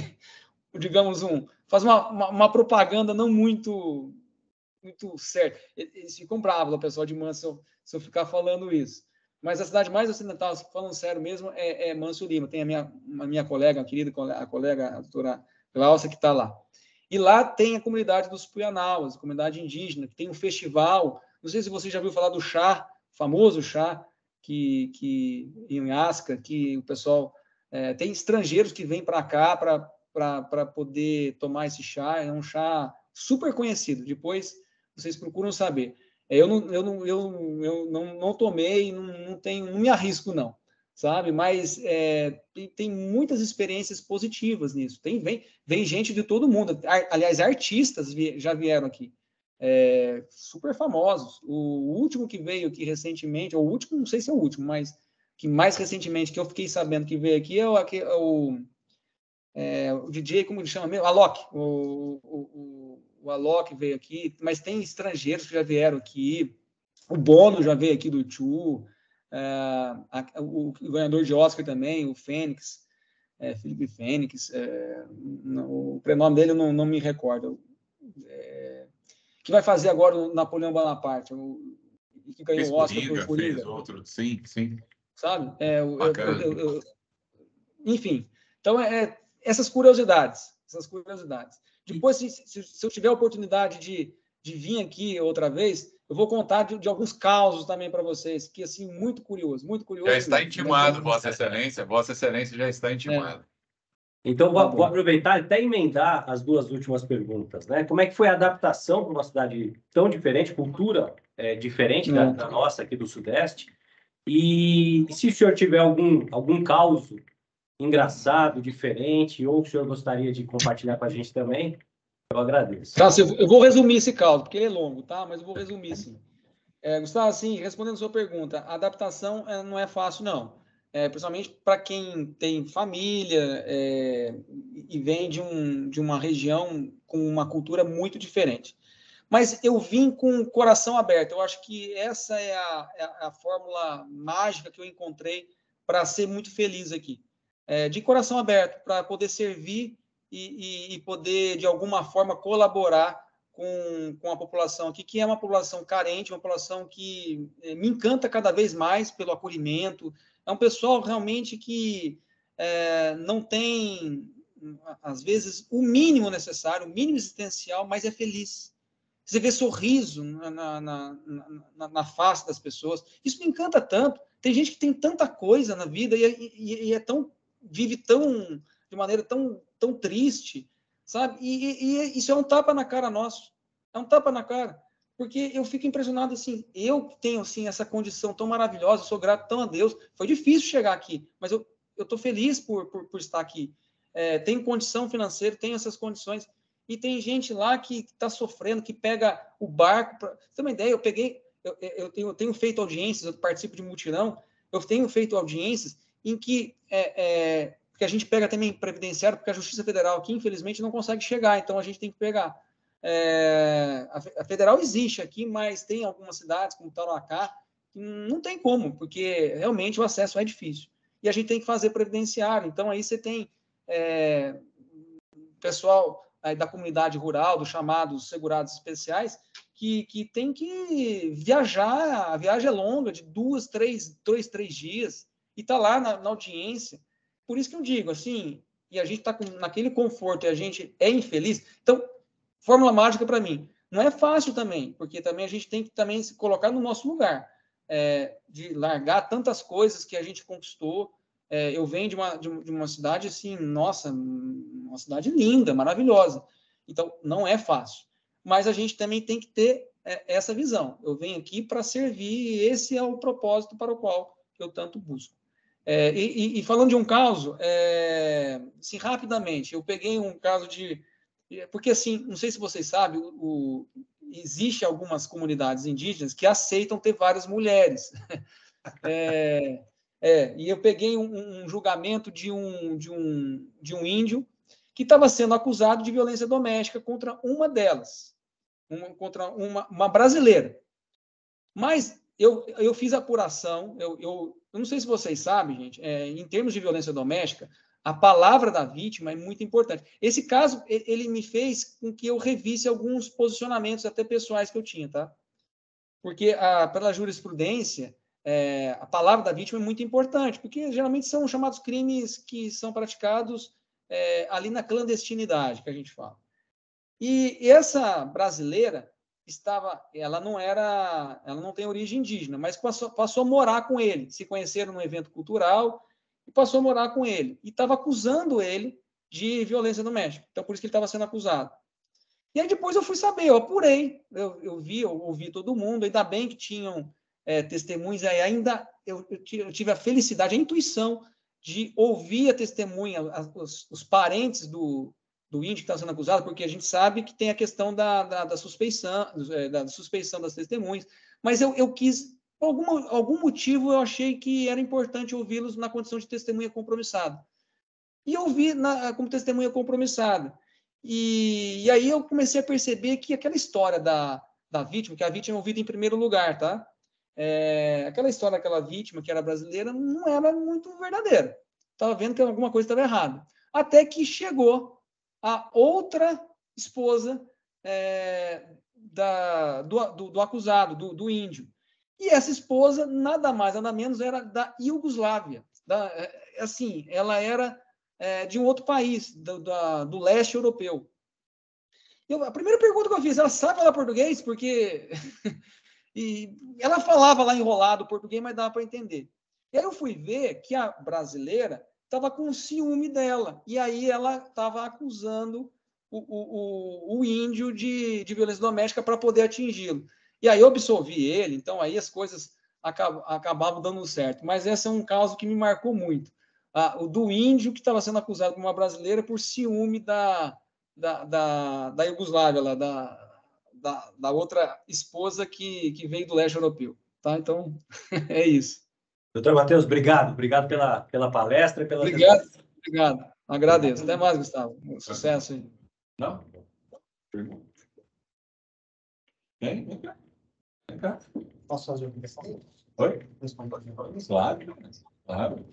digamos, um, faz uma, uma, uma propaganda não muito, muito certa. Eles ficam bravos, o pessoal de Manso, se eu, se eu ficar falando isso. Mas a cidade mais ocidental, falando sério mesmo, é, é Manso Lima. Tem a minha, a minha colega, a querida a colega, a doutora Glaucia, que está lá. E lá tem a comunidade dos Puianauas, a comunidade indígena, que tem um festival. Não sei se você já ouviu falar do chá, famoso chá, que, que em Asca, que o pessoal... É, tem estrangeiros que vêm para cá para poder tomar esse chá. É um chá super conhecido. Depois vocês procuram saber. É, eu não, eu não, eu, eu não, não tomei, não, não, tenho, não me arrisco, não, sabe? Mas é, tem, tem muitas experiências positivas nisso. Tem, vem, vem gente de todo mundo. Aliás, artistas já vieram aqui. É, super famosos. O último que veio aqui recentemente, ou o último, não sei se é o último, mas... que mais recentemente que eu fiquei sabendo que veio aqui é o, aqui, é o, é, o D J, como ele chama mesmo? Alok. O, o, o Alok veio aqui, mas tem estrangeiros que já vieram aqui. O Bono já veio aqui do Tchu. É, a, o, o ganhador de Oscar também, o Fênix, é, Felipe Fênix. É, o prenome dele eu não, não me recordo. É, que vai fazer agora o Napoleão Bonaparte, o, que ganhou o Oscar por Coringa. Fez outro, sim, sim. Sabe? É, eu, eu, eu, eu, enfim, então é, essas curiosidades, essas curiosidades. Depois, se, se, se eu tiver a oportunidade de, de vir aqui outra vez, eu vou contar de, de alguns causos também para vocês, que assim, muito curioso, muito curioso. Já está intimado, Vossa Excelência, Vossa Excelência já está intimado. Então, vou, Tá bom. vou aproveitar e até emendar as duas últimas perguntas, né? Como é que foi a adaptação para uma cidade tão diferente, cultura é, diferente da, É. da nossa aqui do Sudeste? E, e se o senhor tiver algum, algum caos engraçado, diferente, ou que o senhor gostaria de compartilhar com a gente também, eu agradeço. Tá, eu eu vou resumir esse caso, porque ele é longo, tá? Mas eu vou resumir, sim. É, Gustavo, assim, respondendo a sua pergunta, a adaptação é, não é fácil, não. É, principalmente para quem tem família é, e vem de, um, de uma região com uma cultura muito diferente. Mas eu vim com o coração aberto. Eu acho que essa é a, é a fórmula mágica que eu encontrei para ser muito feliz aqui. É, de coração aberto, para poder servir e, e, e poder, de alguma forma, colaborar com, com a população aqui, que é uma população carente, uma população que é, me encanta cada vez mais pelo acolhimento. É um pessoal realmente que é, não tem, às vezes, o mínimo necessário, o mínimo existencial, mas é feliz. Você vê sorriso na, na, na, na, na face das pessoas. Isso me encanta tanto. Tem gente que tem tanta coisa na vida e, e, e é tão, vive tão, de maneira tão, tão triste, sabe? E, e, isso é um tapa na cara nosso. É um tapa na cara. Porque eu fico impressionado, assim, eu tenho, assim, essa condição tão maravilhosa, eu sou grato tão a Deus. Foi difícil chegar aqui, mas eu estou feliz por, por, por estar aqui. É, tenho condição financeira, tenho essas condições. E tem gente lá que está sofrendo, que pega o barco. Pra... Você tem uma ideia? Eu peguei, eu, eu, tenho, eu tenho feito audiências, eu participo de mutirão, eu tenho feito audiências em que, é, é, que a gente pega também previdenciário, porque a Justiça Federal aqui, infelizmente, não consegue chegar, então a gente tem que pegar. É, a, a federal existe aqui, mas tem algumas cidades, como Tarauacá, que não tem como, porque realmente o acesso é difícil. E a gente tem que fazer previdenciário. Então, aí você tem é, pessoal aí da comunidade rural, dos chamados segurados especiais, que, que tem que viajar, a viagem é longa, de duas, três, dois, três dias, e está lá na, na audiência. Por isso que eu digo, assim, e a gente está naquele conforto e a gente é infeliz. Então, fórmula mágica para mim. Não é fácil também, porque também a gente tem que também se colocar no nosso lugar, é, de largar tantas coisas que a gente conquistou. É, eu venho de uma, de uma cidade assim, nossa, uma cidade linda, maravilhosa. Então, não é fácil. Mas a gente também tem que ter é, essa visão. Eu venho aqui para servir e esse é o propósito para o qual eu tanto busco. É, e, e falando de um caso, é, assim, rapidamente, eu peguei um caso de... Porque, assim, não sei se vocês sabem, o, o, existe algumas comunidades indígenas que aceitam ter várias mulheres. É, é, e eu peguei um, um julgamento de um, de, um, de um índio que estava sendo acusado de violência doméstica contra uma delas, uma, contra uma, uma brasileira. Mas eu, eu fiz a apuração, eu, eu, eu não sei se vocês sabem, gente, é, em termos de violência doméstica, a palavra da vítima é muito importante. Esse caso, ele me fez com que eu revisse alguns posicionamentos até pessoais que eu tinha, tá? Porque a, pela jurisprudência, é, a palavra da vítima é muito importante, porque geralmente são chamados crimes que são praticados é, ali na clandestinidade, que a gente fala. E, e essa brasileira estava, ela não era, ela não tem origem indígena, mas passou, passou a morar com ele, se conheceram num evento cultural e passou a morar com ele. E estava acusando ele de violência doméstica. Então, por isso que ele estava sendo acusado. E aí depois eu fui saber, eu apurei, eu, eu vi, eu ouvi todo mundo, ainda bem que tinham é, testemunhas, aí ainda eu, eu tive a felicidade, a intuição de ouvir a testemunha, os, os parentes do, do índio que está sendo acusado, porque a gente sabe que tem a questão da, da, da suspeição, da suspeição das testemunhas, mas eu, eu quis, por algum, algum motivo, eu achei que era importante ouvi-los na condição de testemunha compromissada. E eu ouvi na, como testemunha compromissada. E, e aí eu comecei a perceber que aquela história da, da vítima, que a vítima é ouvida em primeiro lugar, tá? É, aquela história daquela vítima que era brasileira não era muito verdadeira. Estava vendo que alguma coisa estava errada. Até que chegou a outra esposa é, da, do, do, do acusado, do, do índio. E essa esposa, nada mais, nada menos, era da Iugoslávia. Da, assim, ela era é, de um outro país, do, da, do leste europeu. Eu, a primeira pergunta que eu fiz, ela sabe falar português? Porque e ela falava lá enrolado português, mas dava para entender. E aí eu fui ver que a brasileira estava com ciúme dela. E aí ela estava acusando o, o, o, o índio de, de violência doméstica para poder atingi-lo. E aí eu absolvi ele, então aí as coisas acab, acabavam dando certo. Mas esse é um caso que me marcou muito. Ah, o do índio que estava sendo acusado por uma brasileira por ciúme da, da, da, da Iugoslávia, lá, da, da, da outra esposa que, que veio do leste europeu. Tá? Então, é isso. Doutor Matheus, obrigado. Obrigado pela, pela palestra e pela Obrigado, resposta. obrigado. Agradeço. Até mais, Gustavo. Sucesso aí. Não? Pergunta. Vem, vem cá. Vem cá. Posso fazer uma questão? Oi? Responde. Claro, claro.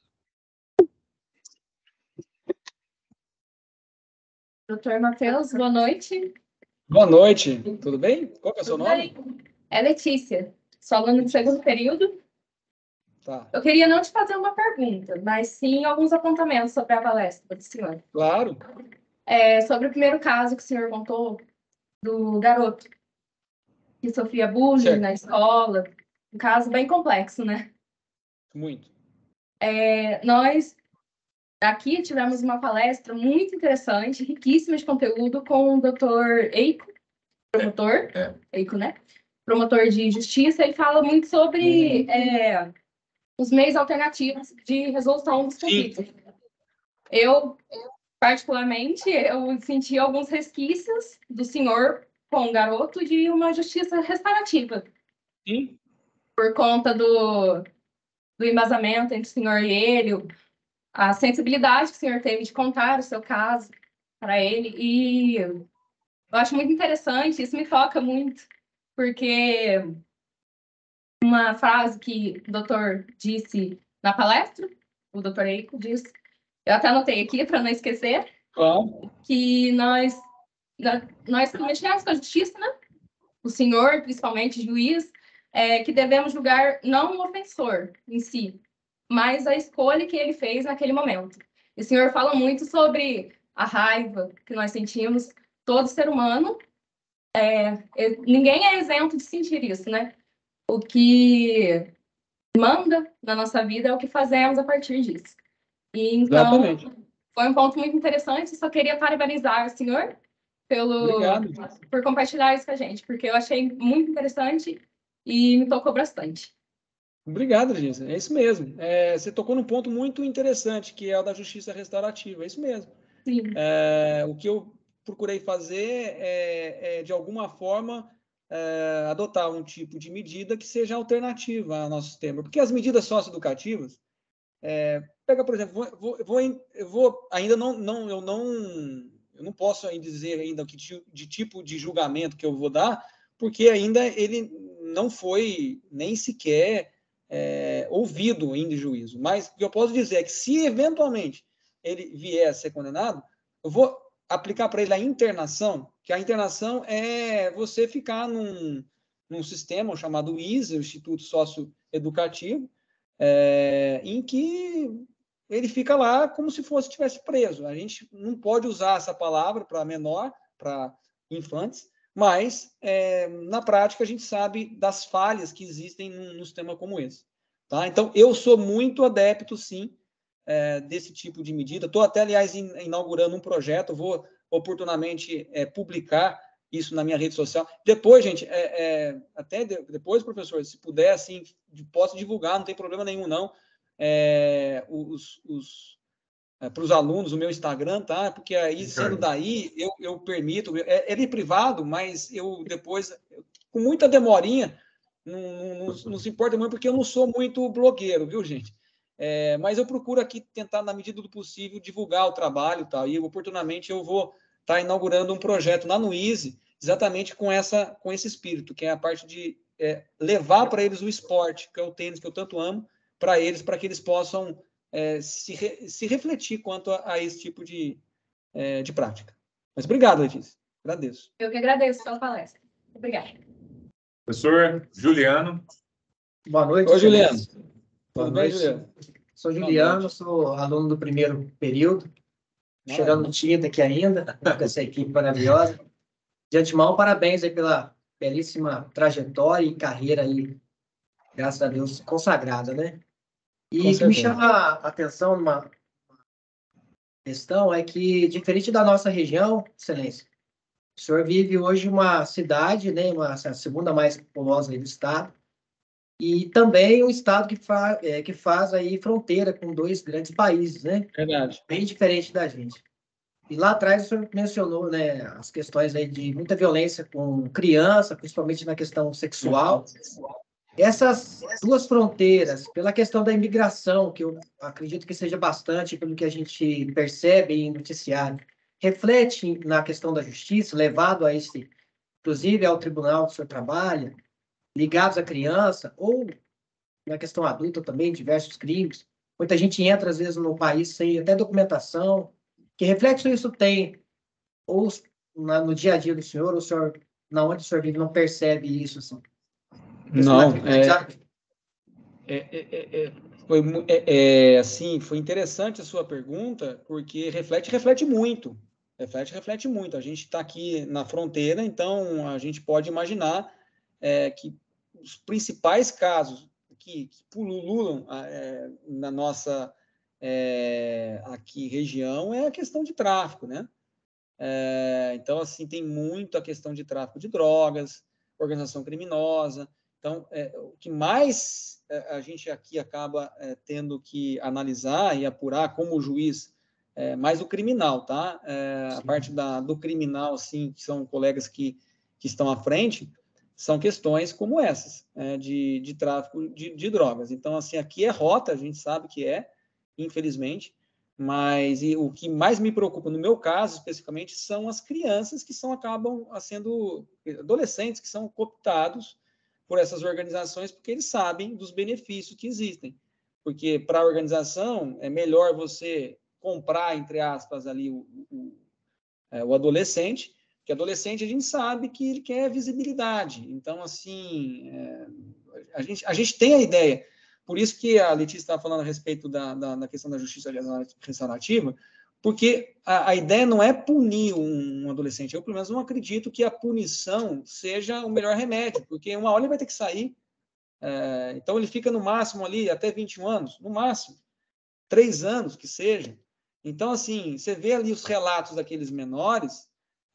Doutor Matheus, boa noite. Boa noite. Tudo bem? Qual que é o seu Tudo nome? bem? É Letícia. Sou aluna do segundo período. Tá. Eu queria não te fazer uma pergunta, mas sim alguns apontamentos sobre a palestra do senhor. Claro. É, sobre o primeiro caso que o senhor contou, do garoto que sofria bullying Certo. na escola. Um caso bem complexo, né? Muito. É, nós aqui tivemos uma palestra muito interessante, riquíssima de conteúdo, com o doutor Eiko, promotor, É. Eiko, né? Promotor de justiça. Ele fala muito sobre Uhum. é, os meios alternativos de resolução dos Sim. conflitos. Eu, particularmente, eu senti alguns resquícios do senhor com o garoto de uma justiça restaurativa, Sim. por conta do, do embasamento entre o senhor e ele, a sensibilidade que o senhor teve de contar o seu caso para ele. E eu acho muito interessante, isso me toca muito, porque uma frase que o doutor disse na palestra, o doutor Eiko disse, eu até anotei aqui para não esquecer, Claro. que nós, nós que mexemos com a justiça, né? O senhor, principalmente juiz, é, que devemos julgar não o ofensor em si, mas a escolha que ele fez naquele momento. E o senhor fala muito sobre a raiva que nós sentimos, todo ser humano, é, ninguém é isento de sentir isso, né? O que manda na nossa vida é o que fazemos a partir disso. E, então, Exatamente. foi um ponto muito interessante. Só queria parabenizar o senhor pelo, Obrigado. por compartilhar isso com a gente, porque eu achei muito interessante e me tocou bastante. Obrigado, gente. É isso mesmo. É, você tocou num ponto muito interessante, que é o da justiça restaurativa. É isso mesmo. Sim. É, o que eu procurei fazer é, é de alguma forma, é, adotar um tipo de medida que seja alternativa ao nosso sistema. Porque as medidas socioeducativas, é, pega, por exemplo, vou, vou, vou, eu vou ainda não, não, eu não, eu não posso ainda dizer ainda que de, de tipo de julgamento que eu vou dar, porque ainda ele não foi nem sequer é, ouvido ainda em juízo. Mas o que eu posso dizer é que se eventualmente ele vier a ser condenado, eu vou aplicar para ele a internação, que a internação é você ficar num, num sistema chamado I S E, o Instituto Socioeducativo, é, em que ele fica lá como se fosse estivesse preso. A gente não pode usar essa palavra para menor, para infantes, mas é, na prática a gente sabe das falhas que existem num, num sistema como esse. Tá? Então, eu sou muito adepto, sim, é, desse tipo de medida. Estou até, aliás, in, inaugurando um projeto, vou oportunamente é, publicar isso na minha rede social. Depois, gente, é, é, até de, depois, professor, se puder, assim, posso divulgar, não tem problema nenhum, não, é, os, os, é, para os alunos, o meu Instagram, tá? Porque aí, sendo daí, eu, eu permito, é, ele é privado, mas eu depois, com muita demorinha, não, não, não, não se importa muito, porque eu não sou muito blogueiro, viu, gente? É, mas eu procuro aqui tentar, na medida do possível, divulgar o trabalho, tá? E oportunamente eu vou estar tá inaugurando um projeto lá no I S E, exatamente com, essa, com esse espírito, que é a parte de é, levar para eles o esporte, que é o tênis que eu tanto amo, para eles, para que eles possam é, se, re, se refletir quanto a, a esse tipo de, é, de prática. Mas obrigado, Letícia. Agradeço. Eu que agradeço pela palestra. Obrigada. Professor Juliano. Boa noite. Oi, Juliano. Boa Tudo noite. bem, Juliano? Sou Juliano, sou aluno do primeiro período. Não, Chegando no tinta aqui ainda, com essa equipe maravilhosa. De antemão, parabéns aí pela belíssima trajetória e carreira aí, graças a Deus, consagrada, né? E que me chama a atenção numa questão é que, diferente da nossa região, Excelência, o senhor vive hoje uma cidade, né, uma, a segunda mais populosa aí do estado, e também um estado que, fa, é, que faz aí fronteira com dois grandes países, né? Verdade. Bem diferente da gente. E lá atrás o senhor mencionou, né, as questões aí de muita violência com criança, principalmente na questão sexual. Essas duas fronteiras, pela questão da imigração, que eu acredito que seja bastante pelo que a gente percebe em noticiário, reflete na questão da justiça, levado a esse, inclusive ao tribunal que o senhor trabalha, ligados à criança, ou na questão adulta também, diversos crimes. Muita gente entra, às vezes, no país sem até documentação. Que reflexo isso tem, ou na, no dia a dia do senhor, ou o senhor, na onde o senhor vive, não percebe isso, assim? Não, é, é, é, é, foi, é, é, assim, foi interessante a sua pergunta, porque reflete, reflete muito, reflete, reflete muito. A gente está aqui na fronteira, então a gente pode imaginar é, que os principais casos que, que pululam é, na nossa é, aqui região é a questão de tráfico, né? É, então, assim, tem muito a questão de tráfico de drogas, organização criminosa. Então, é, o que mais é, a gente aqui acaba é, tendo que analisar e apurar como juiz, é, mais o criminal, tá? É, a parte da, do criminal, assim, que são colegas que, que estão à frente, são questões como essas, é, de, de tráfico de, de drogas. Então, assim, aqui é rota, a gente sabe que é, infelizmente, mas e o que mais me preocupa, no meu caso, especificamente, são as crianças que são, acabam sendo adolescentes que são cooptados por essas organizações, porque eles sabem dos benefícios que existem. Porque para a organização é melhor você comprar, entre aspas, ali o, o, o adolescente, porque adolescente a gente sabe que ele quer visibilidade. Então, assim, é, a, gente, a gente tem a ideia. Por isso que a Letícia estava falando a respeito da, da, da questão da justiça restaurativa, porque a, a ideia não é punir um, um adolescente. Eu, pelo menos, não acredito que a punição seja o melhor remédio, porque uma hora ele vai ter que sair. É, então, ele fica no máximo ali até vinte e um anos, no máximo. Três anos que seja. Então, assim, você vê ali os relatos daqueles menores,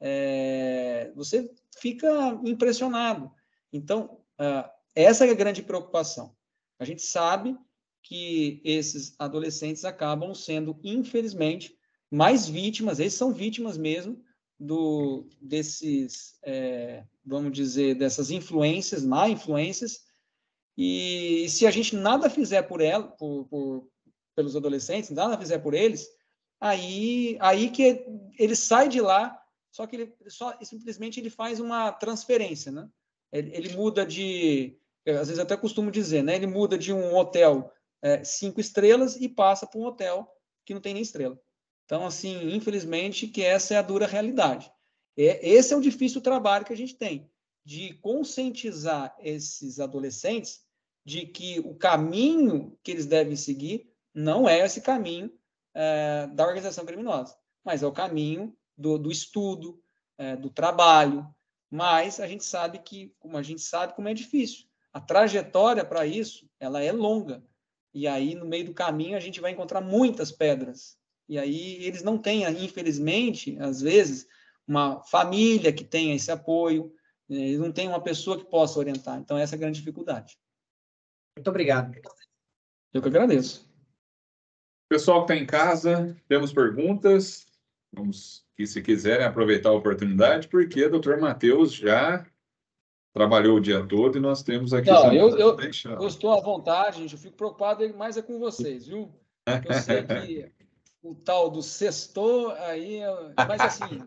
é, você fica impressionado. Então, uh, essa é a grande preocupação. A gente sabe que esses adolescentes acabam sendo, infelizmente, mais vítimas, eles são vítimas mesmo do, desses, é, vamos dizer, dessas influências, má influências, e, e se a gente nada fizer por ela, por, por, pelos adolescentes, nada fizer por eles, aí, aí que ele sai de lá, só que ele só, simplesmente ele faz uma transferência, né? Ele, ele muda de... às vezes até costumo dizer, né? Ele muda de um hotel é, cinco estrelas e passa para um hotel que não tem nem estrela. Então, assim, infelizmente, que essa é a dura realidade. É, esse é o difícil trabalho que a gente tem, de conscientizar esses adolescentes de que o caminho que eles devem seguir não é esse caminho é, da organização criminosa, mas é o caminho do, do estudo, é, do trabalho. Mas a gente sabe que, como a gente sabe, como é difícil. A trajetória para isso, ela é longa. E aí, no meio do caminho, a gente vai encontrar muitas pedras. E aí, eles não têm, infelizmente, às vezes, uma família que tenha esse apoio, eles não têm uma pessoa que possa orientar. Então, essa é a grande dificuldade. Muito obrigado. Eu que agradeço. Pessoal que está em casa, temos perguntas? Vamos, que se quiserem aproveitar a oportunidade, porque o doutor Matheus já trabalhou o dia todo e nós temos aqui... Não, eu, eu, eu estou à vontade, gente. Eu fico preocupado mais é com vocês, viu? Eu sei que o tal do sextou, aí... Mas, assim,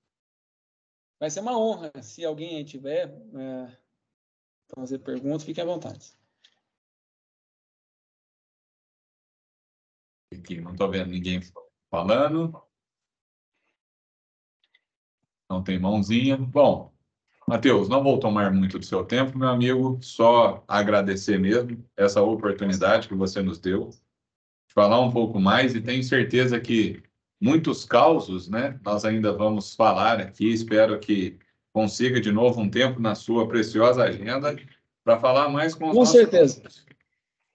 vai ser uma honra se alguém aí tiver é, fazer perguntas, fiquem à vontade. Aqui, não estou vendo ninguém falando. Não tem mãozinha. Bom, Matheus, não vou tomar muito do seu tempo, meu amigo, só agradecer mesmo essa oportunidade que você nos deu, de falar um pouco mais, e tenho certeza que muitos causos, né, nós ainda vamos falar aqui, espero que consiga de novo um tempo na sua preciosa agenda para falar mais com os Com nossos certeza. alunos.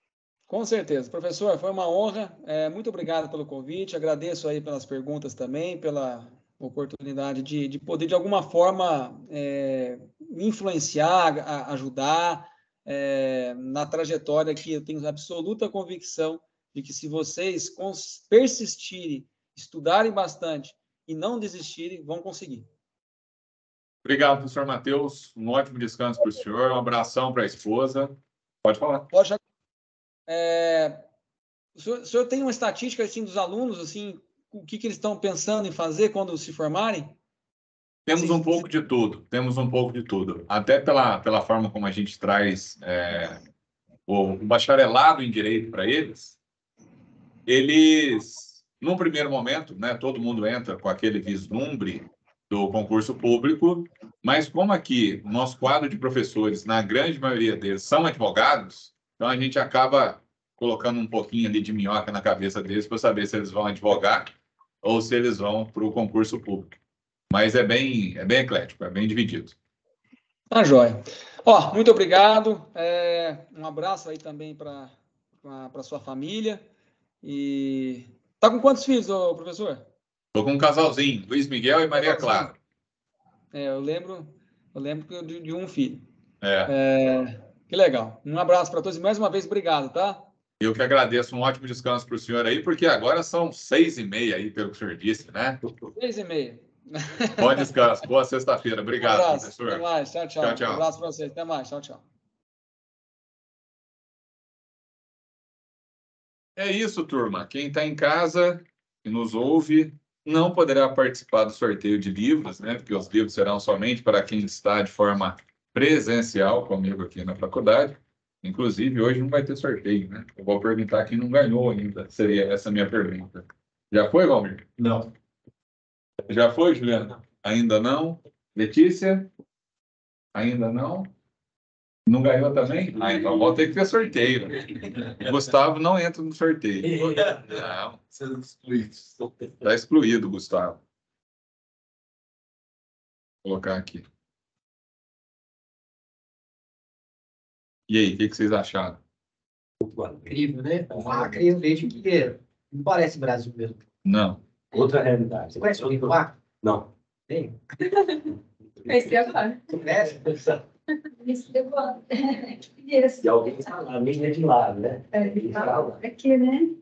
Com certeza. Professor, foi uma honra. É, muito obrigado pelo convite. Agradeço aí pelas perguntas também, pela oportunidade de, de poder, de alguma forma, é, influenciar, a, ajudar é, na trajetória que eu tenho absoluta convicção de que se vocês persistirem, estudarem bastante e não desistirem, vão conseguir. Obrigado, professor Matheus. Um ótimo descanso para o senhor. Um abração para a esposa. Pode falar. Pode. É, o, senhor, o senhor tem uma estatística assim, dos alunos, assim, o que, que eles estão pensando em fazer quando se formarem? Temos um pouco de tudo, temos um pouco de tudo. Até pela, pela forma como a gente traz é, o, o bacharelado em Direito para eles, eles, num primeiro momento, né, todo mundo entra com aquele vislumbre do concurso público, mas como aqui o nosso quadro de professores, na grande maioria deles, são advogados, então a gente acaba colocando um pouquinho ali de minhoca na cabeça deles para saber se eles vão advogar ou se eles vão para o concurso público. Mas é bem, é bem eclético, é bem dividido. Tá joia. Ó, muito obrigado. É, um abraço aí também para a sua família. E tá com quantos filhos, ô, professor? Estou com um casalzinho, Luiz Miguel e Maria Clara. É, eu lembro, eu lembro de, de um filho. É. É, que legal. Um abraço para todos e mais uma vez obrigado, tá? Eu que agradeço, um ótimo descanso para o senhor aí, porque agora são seis e meia aí, pelo que o senhor disse, né? Seis e meia. Bom descanso, boa sexta-feira. Obrigado, um abraço, professor. Até mais, tchau, tchau. Tchau, tchau. Um abraço para vocês, até mais, tchau, tchau. É isso, turma. Quem está em casa e nos ouve não poderá participar do sorteio de livros, né? Porque os livros serão somente para quem está de forma presencial comigo aqui na faculdade. Inclusive, hoje não vai ter sorteio, né? Eu vou perguntar quem não ganhou ainda. Seria essa a minha pergunta. Já foi, Valmir? Não. Já foi, Juliana? Ainda não. Letícia? Ainda não. Não ganhou também? Ah, então vou ter que ter sorteio. O Gustavo não entra no sorteio. Não. Está excluído, Gustavo. Vou colocar aqui. E aí, o que, que vocês acharam? Incrível, né? Ah, eu vejo que não parece Brasil mesmo. Não. Outra realidade. Você conhece o Rio Mar? Não. Tem? Conheci agora. Você conhece? Conheci agora. Isso. Se alguém falar, a minha é de lá, né? É, aqui, né?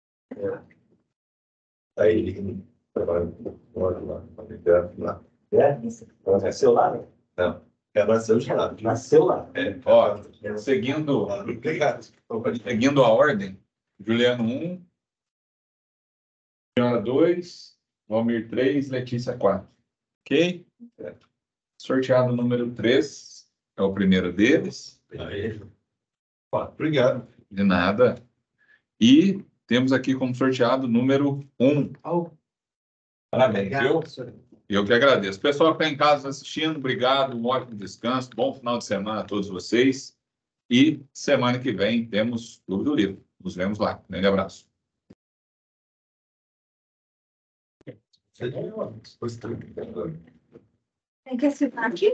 Aí ele trabalha lá. É? Nasceu lá, né? Não, é nasceu de lá. Nasceu lá. É. Ó, seguindo, Obrigado. seguindo a ordem, Juliano um, Juliana dois, Valmir três, Letícia quatro. Ok? É. Sorteado número três, é o primeiro deles. Aí. Obrigado. De nada. E temos aqui como sorteado número um. Oh, Parabéns, obrigado, viu? professor. Eu que agradeço. Pessoal que está em casa assistindo, obrigado, um ótimo descanso, bom final de semana a todos vocês. E semana que vem temos Clube do Livro. Nos vemos lá. Grande abraço. Você Tem que assinar aqui?